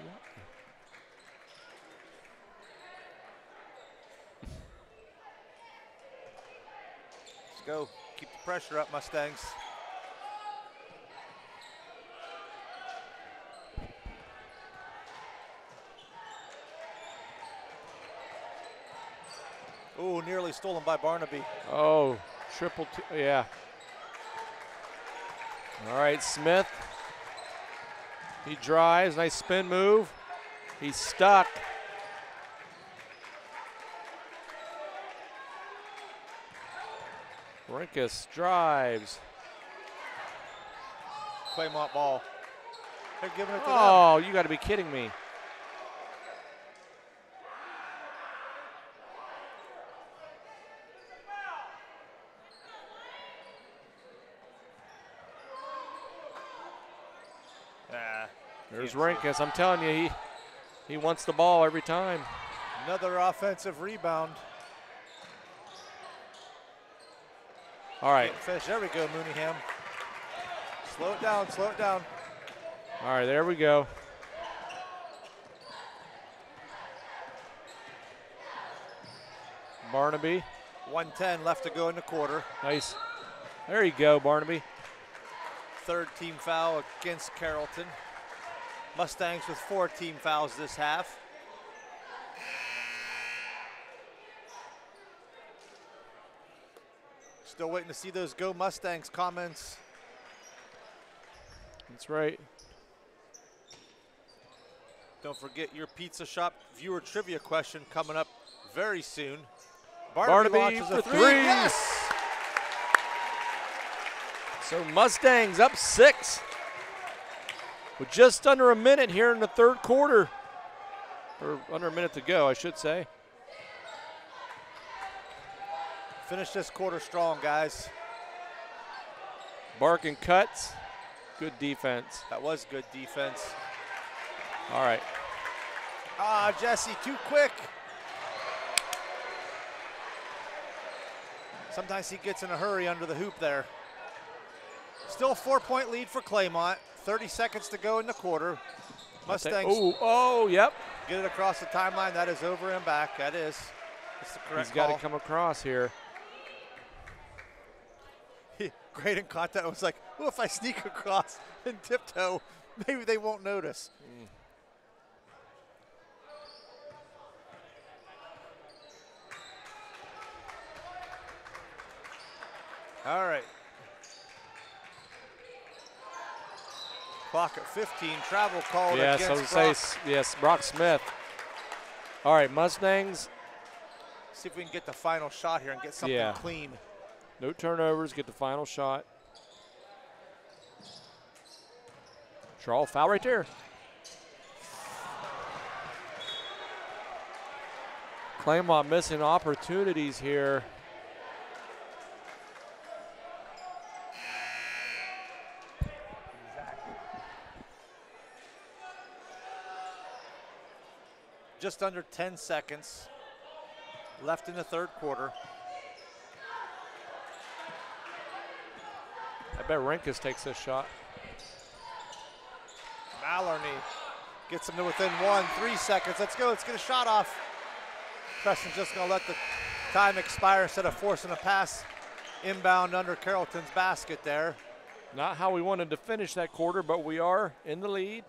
Let's go. Keep the pressure up, Mustangs. Ooh, nearly stolen by Barnaby. Oh, triple, t yeah. All right, Smith. He drives, nice spin move. He's stuck. Rinkus drives. Claymont ball. They're giving it to Oh, them. you got to be kidding me. There's Rinkus. I'm telling you, he he wants the ball every time. Another offensive rebound. All right. Can't finish. There we go, Mooneyham. Slow it down, slow it down. All right, there we go. Barnaby. one ten left to go in the quarter. Nice. There you go, Barnaby. Third team foul against Carrollton. Mustangs with four team fouls this half. Still waiting to see those Go Mustangs comments. That's right. Don't forget your Pizza Shop viewer trivia question coming up very soon. Barnaby, Barnaby launches for a three. three. Yes! So Mustangs up six. With just under a minute here in the third quarter. Or under a minute to go, I should say. Finish this quarter strong, guys. Barkin cuts. Good defense. That was good defense. All right. Ah, Jesse, too quick. Sometimes he gets in a hurry under the hoop there. Still a four-point lead for Claymont. thirty seconds to go in the quarter. Mustangs Oh, oh, yep. get it across the timeline. That is over and back. That is. That's the correct He's got call. to come across here. Graydon caught that. Was like, oh, if I sneak across and tiptoe, maybe they won't notice. Mm. All right. Clock at fifteen. Travel called Yes, I against would Brock. say, yes, Brock Smith. All right, Mustangs. See if we can get the final shot here and get something Yeah. clean. No turnovers, get the final shot. Draw foul right there. Claymont missing opportunities here. Just under ten seconds left in the third quarter. I bet Rinkus takes this shot. Maloney gets him to within one, three seconds. Let's go, let's get a shot off. Preston's just gonna let the time expire instead of forcing a pass inbound under Carrollton's basket there. Not how we wanted to finish that quarter, but we are in the lead.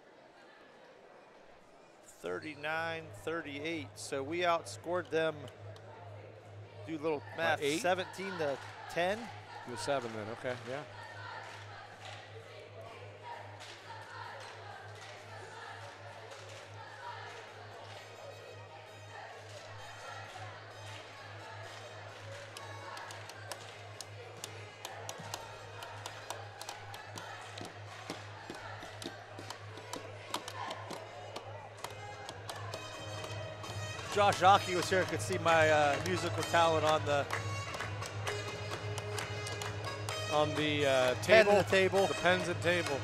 thirty-nine thirty-eight, so we outscored them, do a little math, eight? seventeen to ten. It was seven then, okay, yeah. Josh Aki was here, could see my uh, musical talent on the On the uh, pen table. and the table. The pens and table.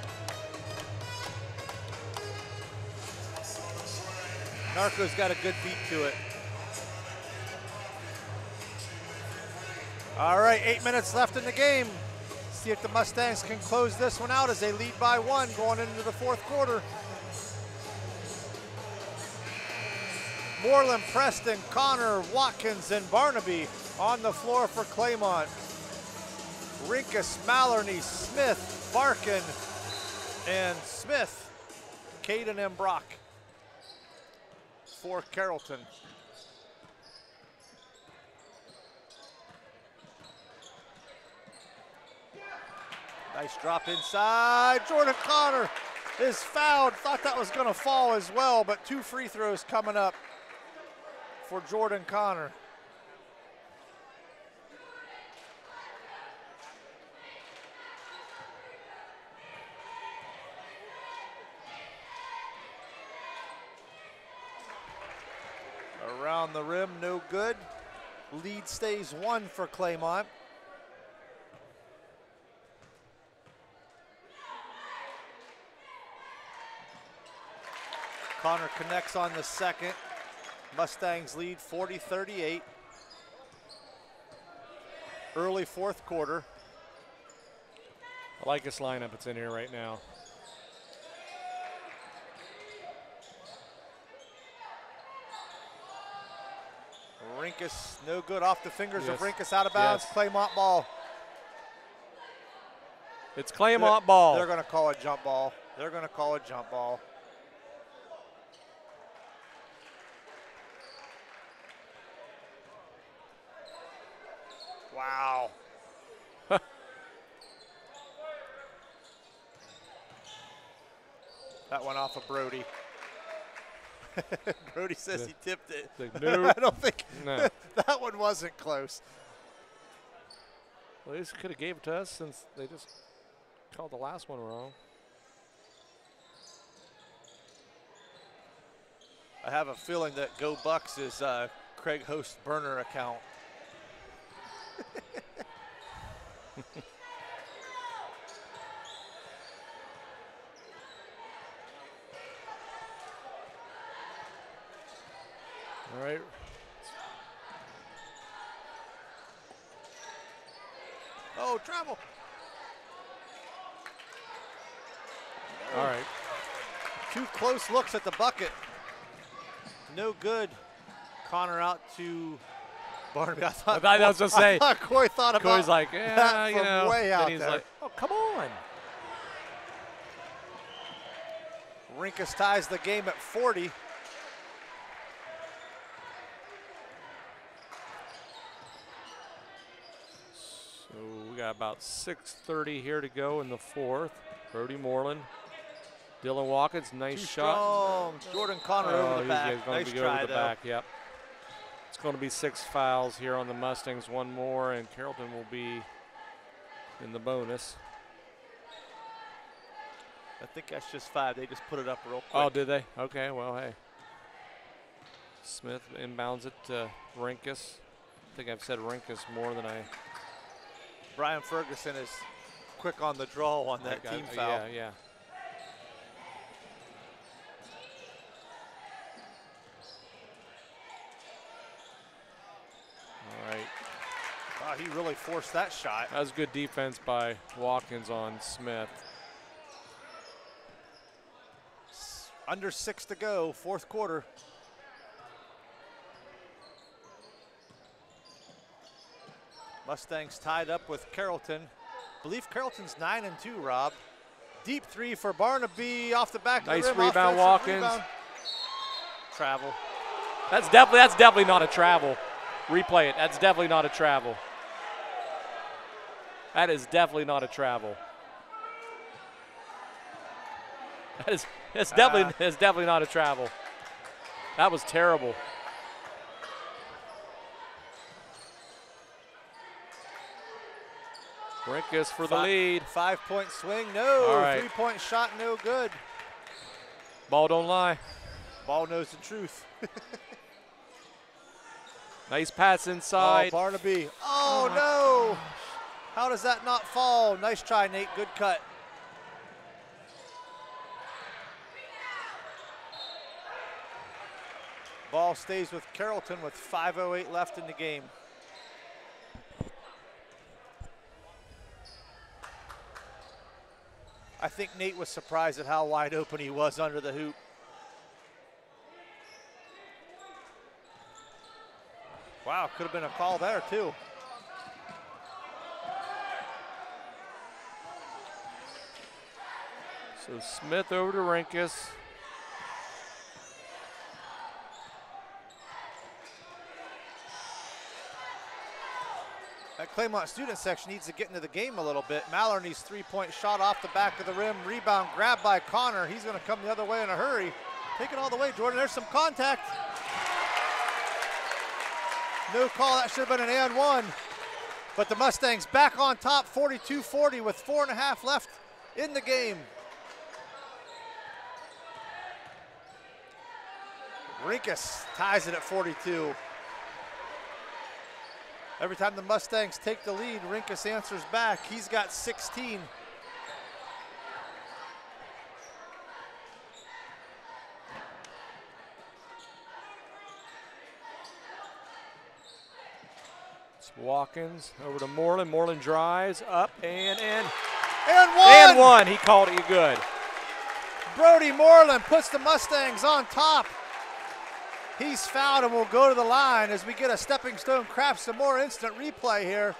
Narco's got a good beat to it. All right, eight minutes left in the game. See if the Mustangs can close this one out as they lead by one going into the fourth quarter. Moreland, Preston, Connor, Watkins, and Barnaby on the floor for Claymont. Rinkus, Mallarney, Smith, Barkin, and Smith, Caden and Brock for Carrollton. Nice drop inside. Jordan Connor is fouled. Thought that was going to fall as well, but two free throws coming up for Jordan Connor. Around the rim, no good. Lead stays one for Claymont. Connor connects on the second. Mustangs lead forty thirty-eight. Early fourth quarter. I like this lineup that's in here right now. Rinkus, no good off the fingers Yes. of Rinkus, out of bounds. Yes. Claymont ball. It's Claymont They're- ball. They're going to call a jump ball. They're going to call a jump ball. Wow. That one off of Brody. Brody says The- he tipped it. the- nope. I don't think No. that one wasn't close. Well, they just could have gave it to us since they just called the last one wrong. I have a feeling that Go Bucks is uh, Craig Host's burner account. All right. Oh, travel. All right. Two close looks at the bucket. No good. Connor out to Barnaby. I thought, I thought I was gonna say, I thought Coy thought about Corey's like, yeah, that you from know. way Then out he's there. like, oh, come on. Rinkus ties the game at forty. So we got about six thirty here to go in the fourth. Brody Moreland. Dylan Watkins, nice Too shot. strong. Jordan Connor Oh, over the he's back. going Nice to go try over the though. back, yep. It's going to be six fouls here on the Mustangs, one more, and Carrollton will be in the bonus. I think that's just five. They just put it up real quick. Oh, did they? Okay, well, hey. Smith inbounds it to Rinkus. I think I've said Rinkus more than I. Brian Ferguson is quick on the draw on that I- team I- foul. Yeah, yeah. All right. Wow, he really forced that shot. That was good defense by Watkins on Smith. Under six to go, fourth quarter. Mustangs tied up with Carrollton. I believe Carrollton's nine and two, Rob. Deep three for Barnaby off the back Nice of the rim. rebound, Offensive Watkins. rebound. Travel. That's definitely that's definitely not a travel. Replay it. That's definitely not a travel. That is definitely not a travel. That is it's definitely Ah. it's definitely not a travel. That was terrible. Rinkus for the Fi- lead. Five-point swing, no. All right. Three-point shot, no good. Ball don't lie. Ball knows the truth. Nice pass inside. Oh, Barnaby. Oh, oh no. Gosh. How does that not fall? Nice try, Nate. Good cut. Ball stays with Carrollton with five oh eight left in the game. I think Nate was surprised at how wide open he was under the hoop. Wow, could have been a call there too. So Smith over to Rinkus. That Claymont student section needs to get into the game a little bit. Mallory's three-point shot off the back of the rim. Rebound grabbed by Connor. He's going to come the other way in a hurry. Take it all the way, Jordan. There's some contact. No call. That should have been an and one. But the Mustangs back on top, forty-two forty with four and a half left in the game. Rinkus ties it at forty-two. Every time the Mustangs take the lead, Rinkus answers back. He's got sixteen. It's Watkins over to Moreland. Moreland drives up and in. And one! And one. He called it good. Brody Moreland puts the Mustangs on top. He's fouled and will go to the line as we get a stepping stone, craft some more instant replay here.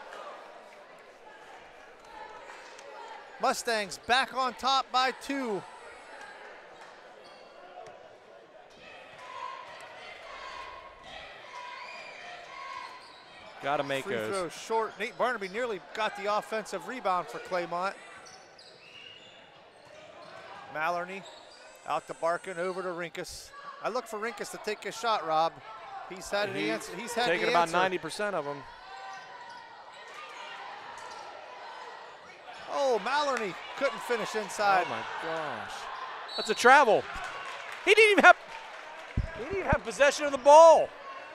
Mustangs back on top by two. Got to make Free those. throw short. Nate Barnaby nearly got the offensive rebound for Claymont. Mallory out to Barkin, over to Rinkus. I look for Rinkus to take his shot, Rob. He's had an He's answer. He's had taking the about answer. ninety percent of them. Oh, Mallory couldn't finish inside. Oh my gosh, that's a travel. He didn't even have. He didn't even have possession of the ball.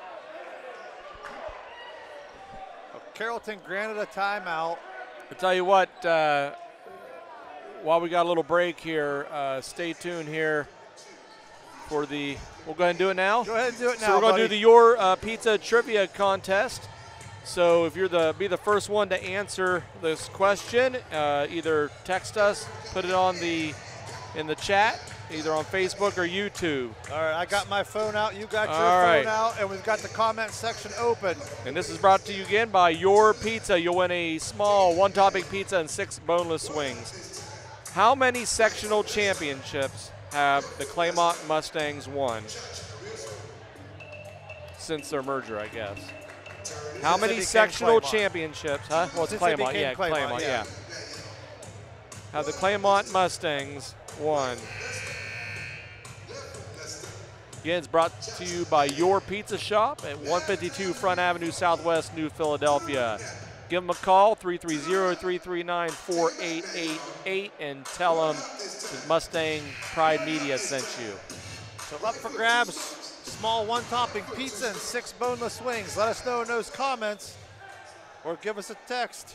Oh, Carrollton granted a timeout. I'll tell you what. Uh, while we got a little break here, uh, stay tuned here. For the, we'll go ahead and do it now. Go ahead and do it now, So we're going to buddy. do the Your uh, Pizza Trivia Contest. So if you're the be the first one to answer this question, uh, either text us, put it on the in the chat, either on Facebook or YouTube. All right, I got my phone out. You got your All phone right. out, and we've got the comment section open. And this is brought to you again by Your Pizza. You'll win a small one-topping pizza and six boneless wings. How many sectional championships have the Claymont Mustangs won since their merger, I guess? How Since many it sectional Claymont. championships, huh? Well, it's Since it Claymont, became yeah, Claymont, Claymont, yeah. yeah. Have the Claymont Mustangs won? Again, it's brought to you by Your Pizza Shop at one fifty-two Front Avenue Southwest, New Philadelphia. Give them a call, three three zero, three three nine, four eight eight eight, and tell them that Mustang Pride Media sent you. So up for grabs, small one-topping pizza and six boneless wings. Let us know in those comments or give us a text.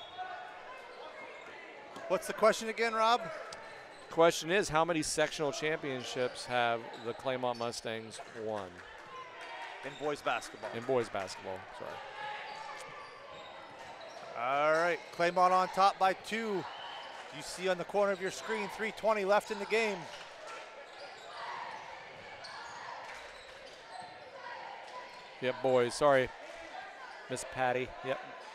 What's the question again, Rob? Question is, how many sectional championships have the Claymont Mustangs won? In boys basketball. In boys basketball, sorry. All right, Claymont on top by two. You see on the corner of your screen, three twenty left in the game. Yep, boys, sorry. Miss Patty, yep.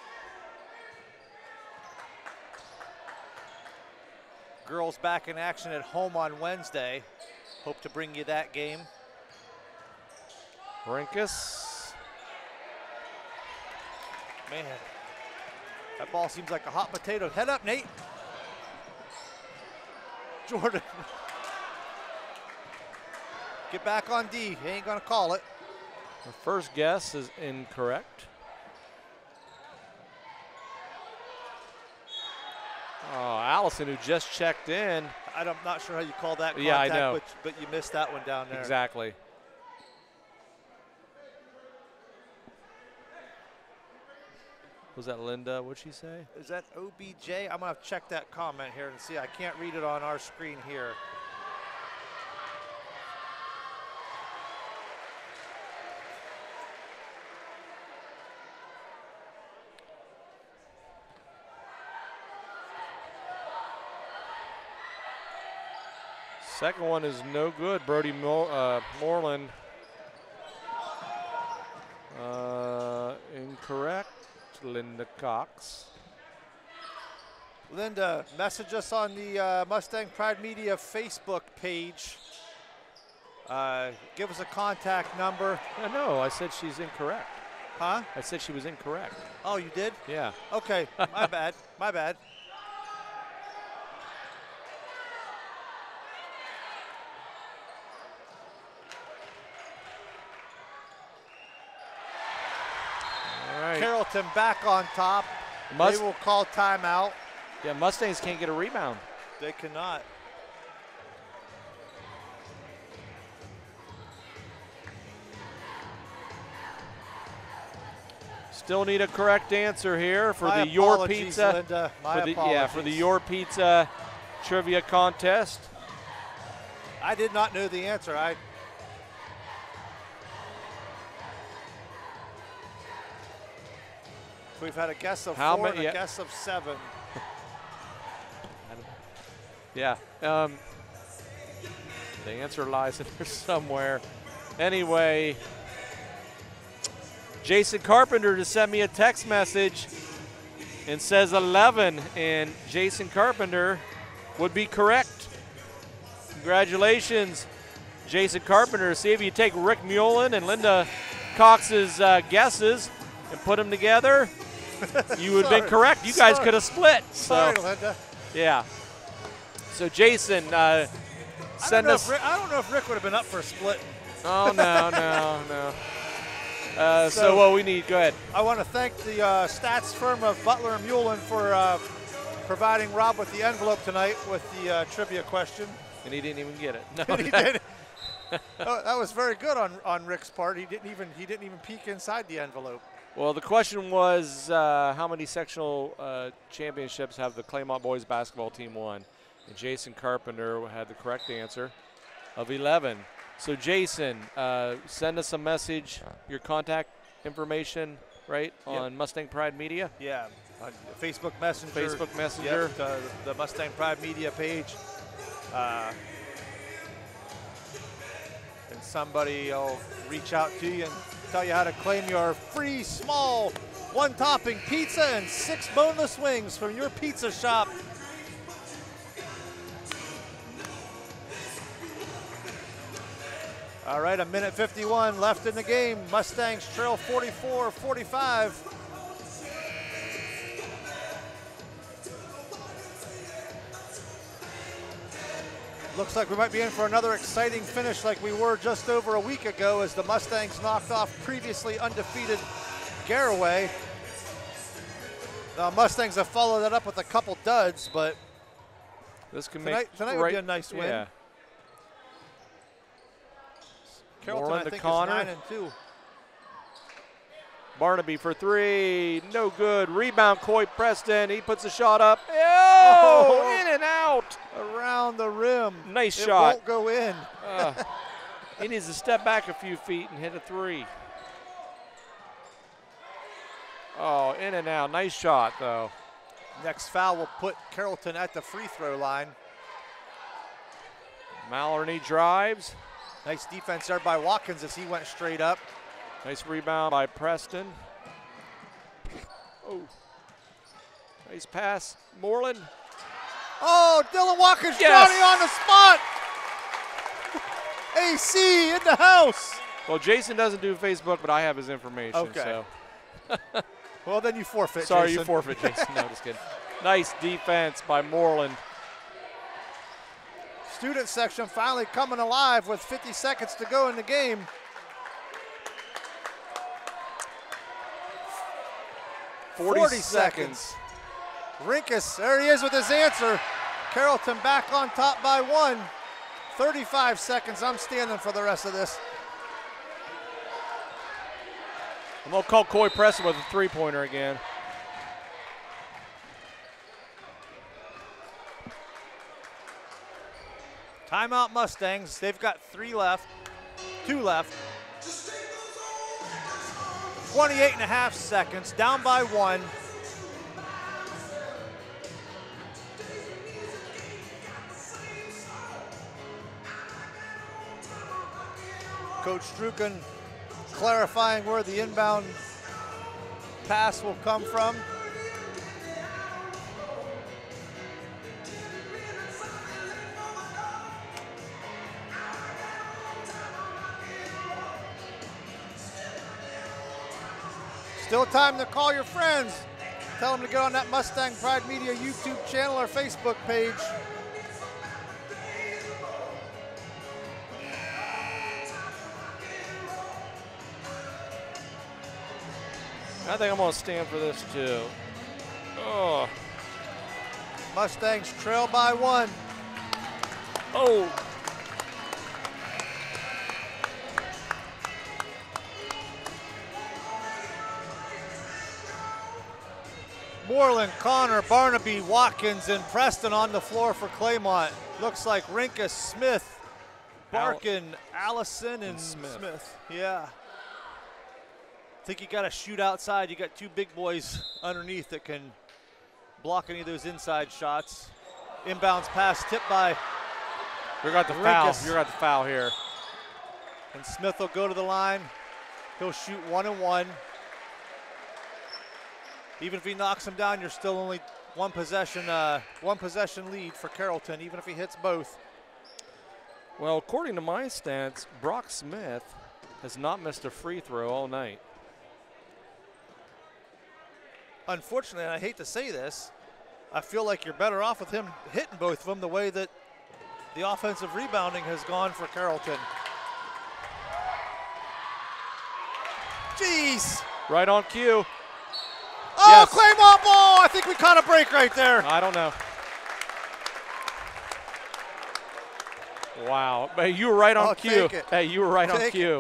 Girls back in action at home on Wednesday. Hope to bring you that game. Rinkus. Man, that ball seems like a hot potato. Head up, Nate. Jordan. Get back on D. He ain't gonna call it. The first guess is incorrect. Oh, Allison, who just checked in. I'm not sure how you call that contact, Yeah, I know. But, but you missed that one down there. Exactly. Was that Linda? What'd she say? Is that O B J? I'm going to have to check that comment here and see. I can't read it on our screen here. Second one is no good. Brody Mo uh, Moreland. Uh, incorrect. Linda Cox. Linda, message us on the uh, Mustang Pride Media Facebook page. Uh, give us a contact number. Yeah, no, I said she's incorrect. Huh? I said she was incorrect. Oh, you did? Yeah. Okay, my bad, my bad. All right. Carrollton back on top. Must they will call timeout. yeah, Mustangs can't get a rebound. They cannot. Still need a correct answer here for My the Your apologies, Pizza. Linda. My for the, yeah, for the apologies. Your Pizza trivia contest. I did not know the answer. I We've had a guess of How four many- and a yeah. guess of seven. Yeah. Um, the answer lies in there somewhere. Anyway, Jason Carpenter just sent me a text message and says eleven, and Jason Carpenter would be correct. Congratulations, Jason Carpenter. See if you take Rick Mullen and Linda Cox's uh, guesses and put them together, you would have been Sorry. correct. You guys Sorry. could have split. Sorry, So, Linda. yeah. So Jason, uh, I don't, send know us. if Rick, I don't know if Rick would have been up for splitting. Oh no, no, no. Uh, so, So- what we need? Go ahead. I want to thank the uh, stats firm of Butler and Mullen for uh, providing Rob with the envelope tonight with the uh, trivia question. And he didn't even get it. No, he did. Oh, that was very good on, on Rick's part. He didn't even he didn't even peek inside the envelope. Well, the question was, uh, how many sectional uh, championships have the Claymont boys basketball team won? And Jason Carpenter had the correct answer of eleven. So Jason, uh, send us a message, your contact information, right, Yep. on Mustang Pride Media. Yeah, on Facebook Messenger. Facebook Messenger. Yep, the, the Mustang Pride Media page. Uh, and somebody will reach out to you and tell you how to claim your free small one-topping pizza and six boneless wings from your pizza shop. All right, a minute fifty-one left in the game. Mustangs trail forty-four forty-five. Looks like we might be in for another exciting finish like we were just over a week ago as the Mustangs knocked off previously undefeated Garaway. The Mustangs have followed that up with a couple duds, but This can tonight, make tonight right, would be a nice win. Yeah. Carrollton, Moreland I to think, Connor. is nine and two. Barnaby for three, no good. Rebound, Coy Preston. He puts a shot up. Oh, Oh. in and out. Around the rim. Nice it shot. won't go in. Uh, he needs to step back a few feet and hit a three. Oh, in and out. Nice shot, though. Next foul will put Carrollton at the free throw line. Maloney drives. Nice defense there by Watkins as he went straight up. Nice rebound by Preston. Oh. Nice pass. Moreland. Oh, Dylan Watkins, Yes. Johnny on the spot. A C in the house. Well, Jason doesn't do Facebook, but I have his information. Okay. So. Well, then you forfeit, Sorry, Jason. you forfeit, Jason. No, just kidding. Nice defense by Moreland. Student section finally coming alive with fifty seconds to go in the game. forty, seconds. Rinkus, there he is with his answer. Carrollton back on top by one. thirty-five seconds. I'm standing for the rest of this. I'm going to call Coy Preston with a three-pointer again. Timeout Mustangs. They've got three left, two left. twenty-eight and a half seconds, down by one. Coach Struken clarifying where the inbound pass will come from. Still time to call your friends. Tell them to get on that Mustang Pride Media YouTube channel or Facebook page. I think I'm going to stand for this too. Oh. Mustangs trail by one. Oh. Moreland, Connor, Barnaby, Watkins, and Preston on the floor for Claymont. Looks like Rinkus, Smith, Barkin, Allison, and, and Smith. Smith. Yeah. I think you got to shoot outside. You got two big boys underneath that can block any of those inside shots. Inbounds pass tipped by You got the foul. You got the foul here. And Smith will go to the line. He'll shoot one and one. Even if he knocks him down, you're still only one possession, uh, one possession lead for Carrollton, even if he hits both. Well, according to my stats, Brock Smith has not missed a free throw all night. Unfortunately, and I hate to say this, I feel like you're better off with him hitting both of them the way that the offensive rebounding has gone for Carrollton. Jeez. Right on cue. Oh, yes. Claymont ball! I think we caught a break right there. I don't know. Wow. Hey, you were right on I'll cue. take it. Hey, you were right Take on cue.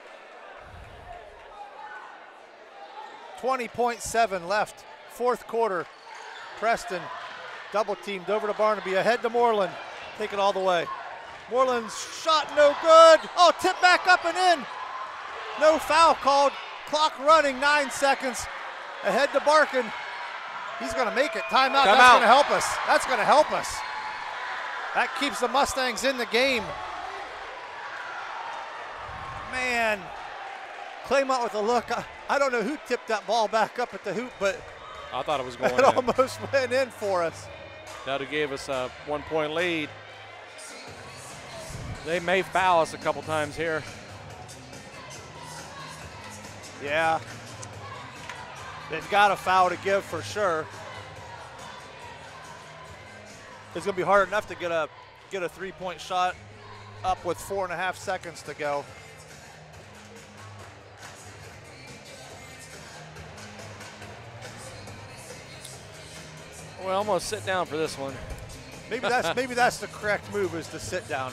twenty point seven left, fourth quarter. Preston double teamed over to Barnaby, ahead to Moreland. Take it all the way. Moreland's shot no good. Oh, tip back up and in. No foul called. Clock running, nine seconds. Ahead to Barkin. He's going to make it. Timeout. Come That's out. going to help us. That's going to help us. That keeps the Mustangs in the game. Man, Claymont with a look. I, I don't know who tipped that ball back up at the hoop, but I thought it was going it in. almost went in for us. That would gave us a one-point lead. They may foul us a couple times here. Yeah. They've got a foul to give for sure. It's going to be hard enough to get a get a three-point shot up with four and a half seconds to go. Well, I'm going to sit down for this one. Maybe that's maybe that's the correct move, is to sit down.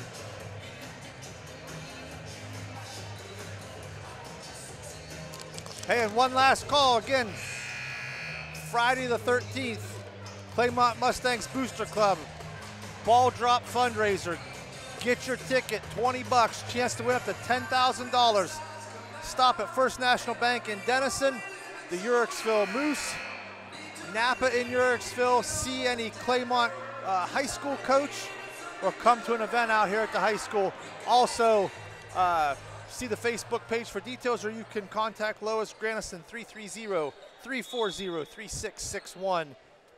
Hey, and one last call again. Friday the thirteenth, Claymont Mustangs Booster Club ball drop fundraiser. Get your ticket, twenty bucks, chance to win up to ten thousand dollars. Stop at First National Bank in Denison, the Uriksville Moose, Napa in Uriksville. See any Claymont uh, high school coach, or come to an event out here at the high school. Also, uh, see the Facebook page for details, or you can contact Lois Granison, three three zero, three four zero, three six six one.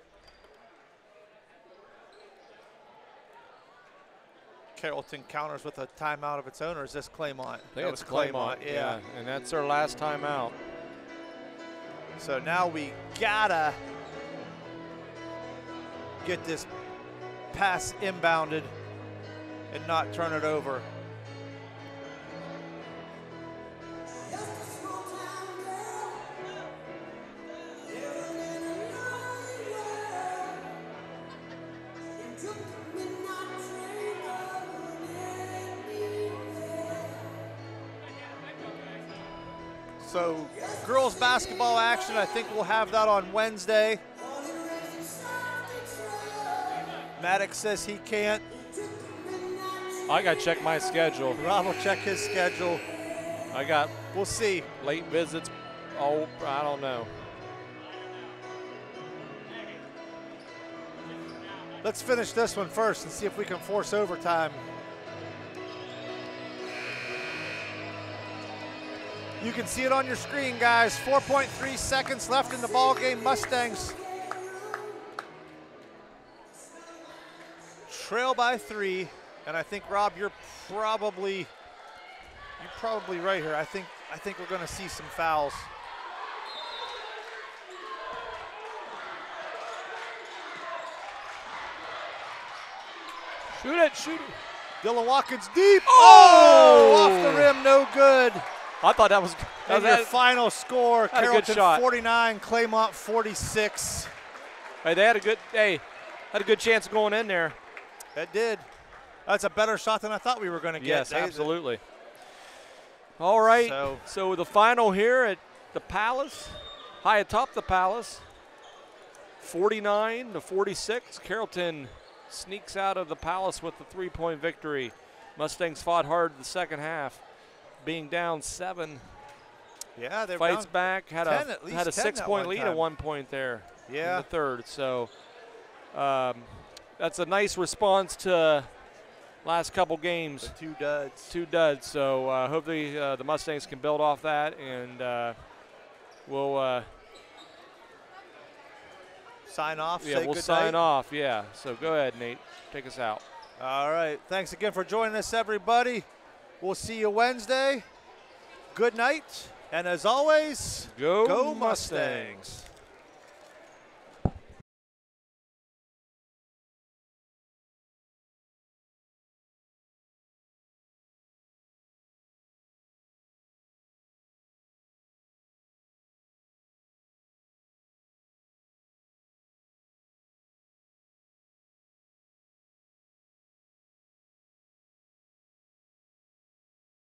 Carrollton counters with a timeout of its own, or is this Claymont? I think That it's was Claymont, yeah. yeah. And that's their last timeout. So now we gotta get this pass inbounded and not turn it over. So girls basketball action, I think we'll have that on Wednesday. Maddox says he can't. I got to check my schedule. Rob will check his schedule. I got We'll see. late visits. Oh, I don't know. Let's finish this one first and see if we can force overtime. You can see it on your screen, guys. four point three seconds left in the ball game. Mustangs trail by three, and I think, Rob, you're probably you're probably right here. I think I think we're going to see some fouls. Shoot it, shoot it. Dylan Watkins deep. Oh! Oh, off the rim, no good. I thought that was, that And was your that, final score, had a good Carrollton shot. forty-nine, Claymont forty-six. hey, they had a good, hey, had a good chance of going in there. It did. That's a better shot than I thought we were going to get. Yes, They- absolutely. All right, So- so the final here at the Palace, high atop the Palace, forty-nine to forty-six. Carrollton sneaks out of the Palace with the three-point victory. Mustangs fought hard the second half, being down seven. Yeah, they're Fights down. back, had ten, a at least had a ten that six-point one lead time. at one point there in Yeah. the third. So um, that's a nice response to last couple games. The two duds. Two duds. So uh, hopefully uh, the Mustangs can build off that, and uh, we'll uh, Sign off. yeah say we'll good sign night. off. Yeah. So go ahead, Nate. Take us out. All right. Thanks again for joining us, everybody. We'll see you Wednesday. Good night. And as always, Go, go Mustangs. Mustangs.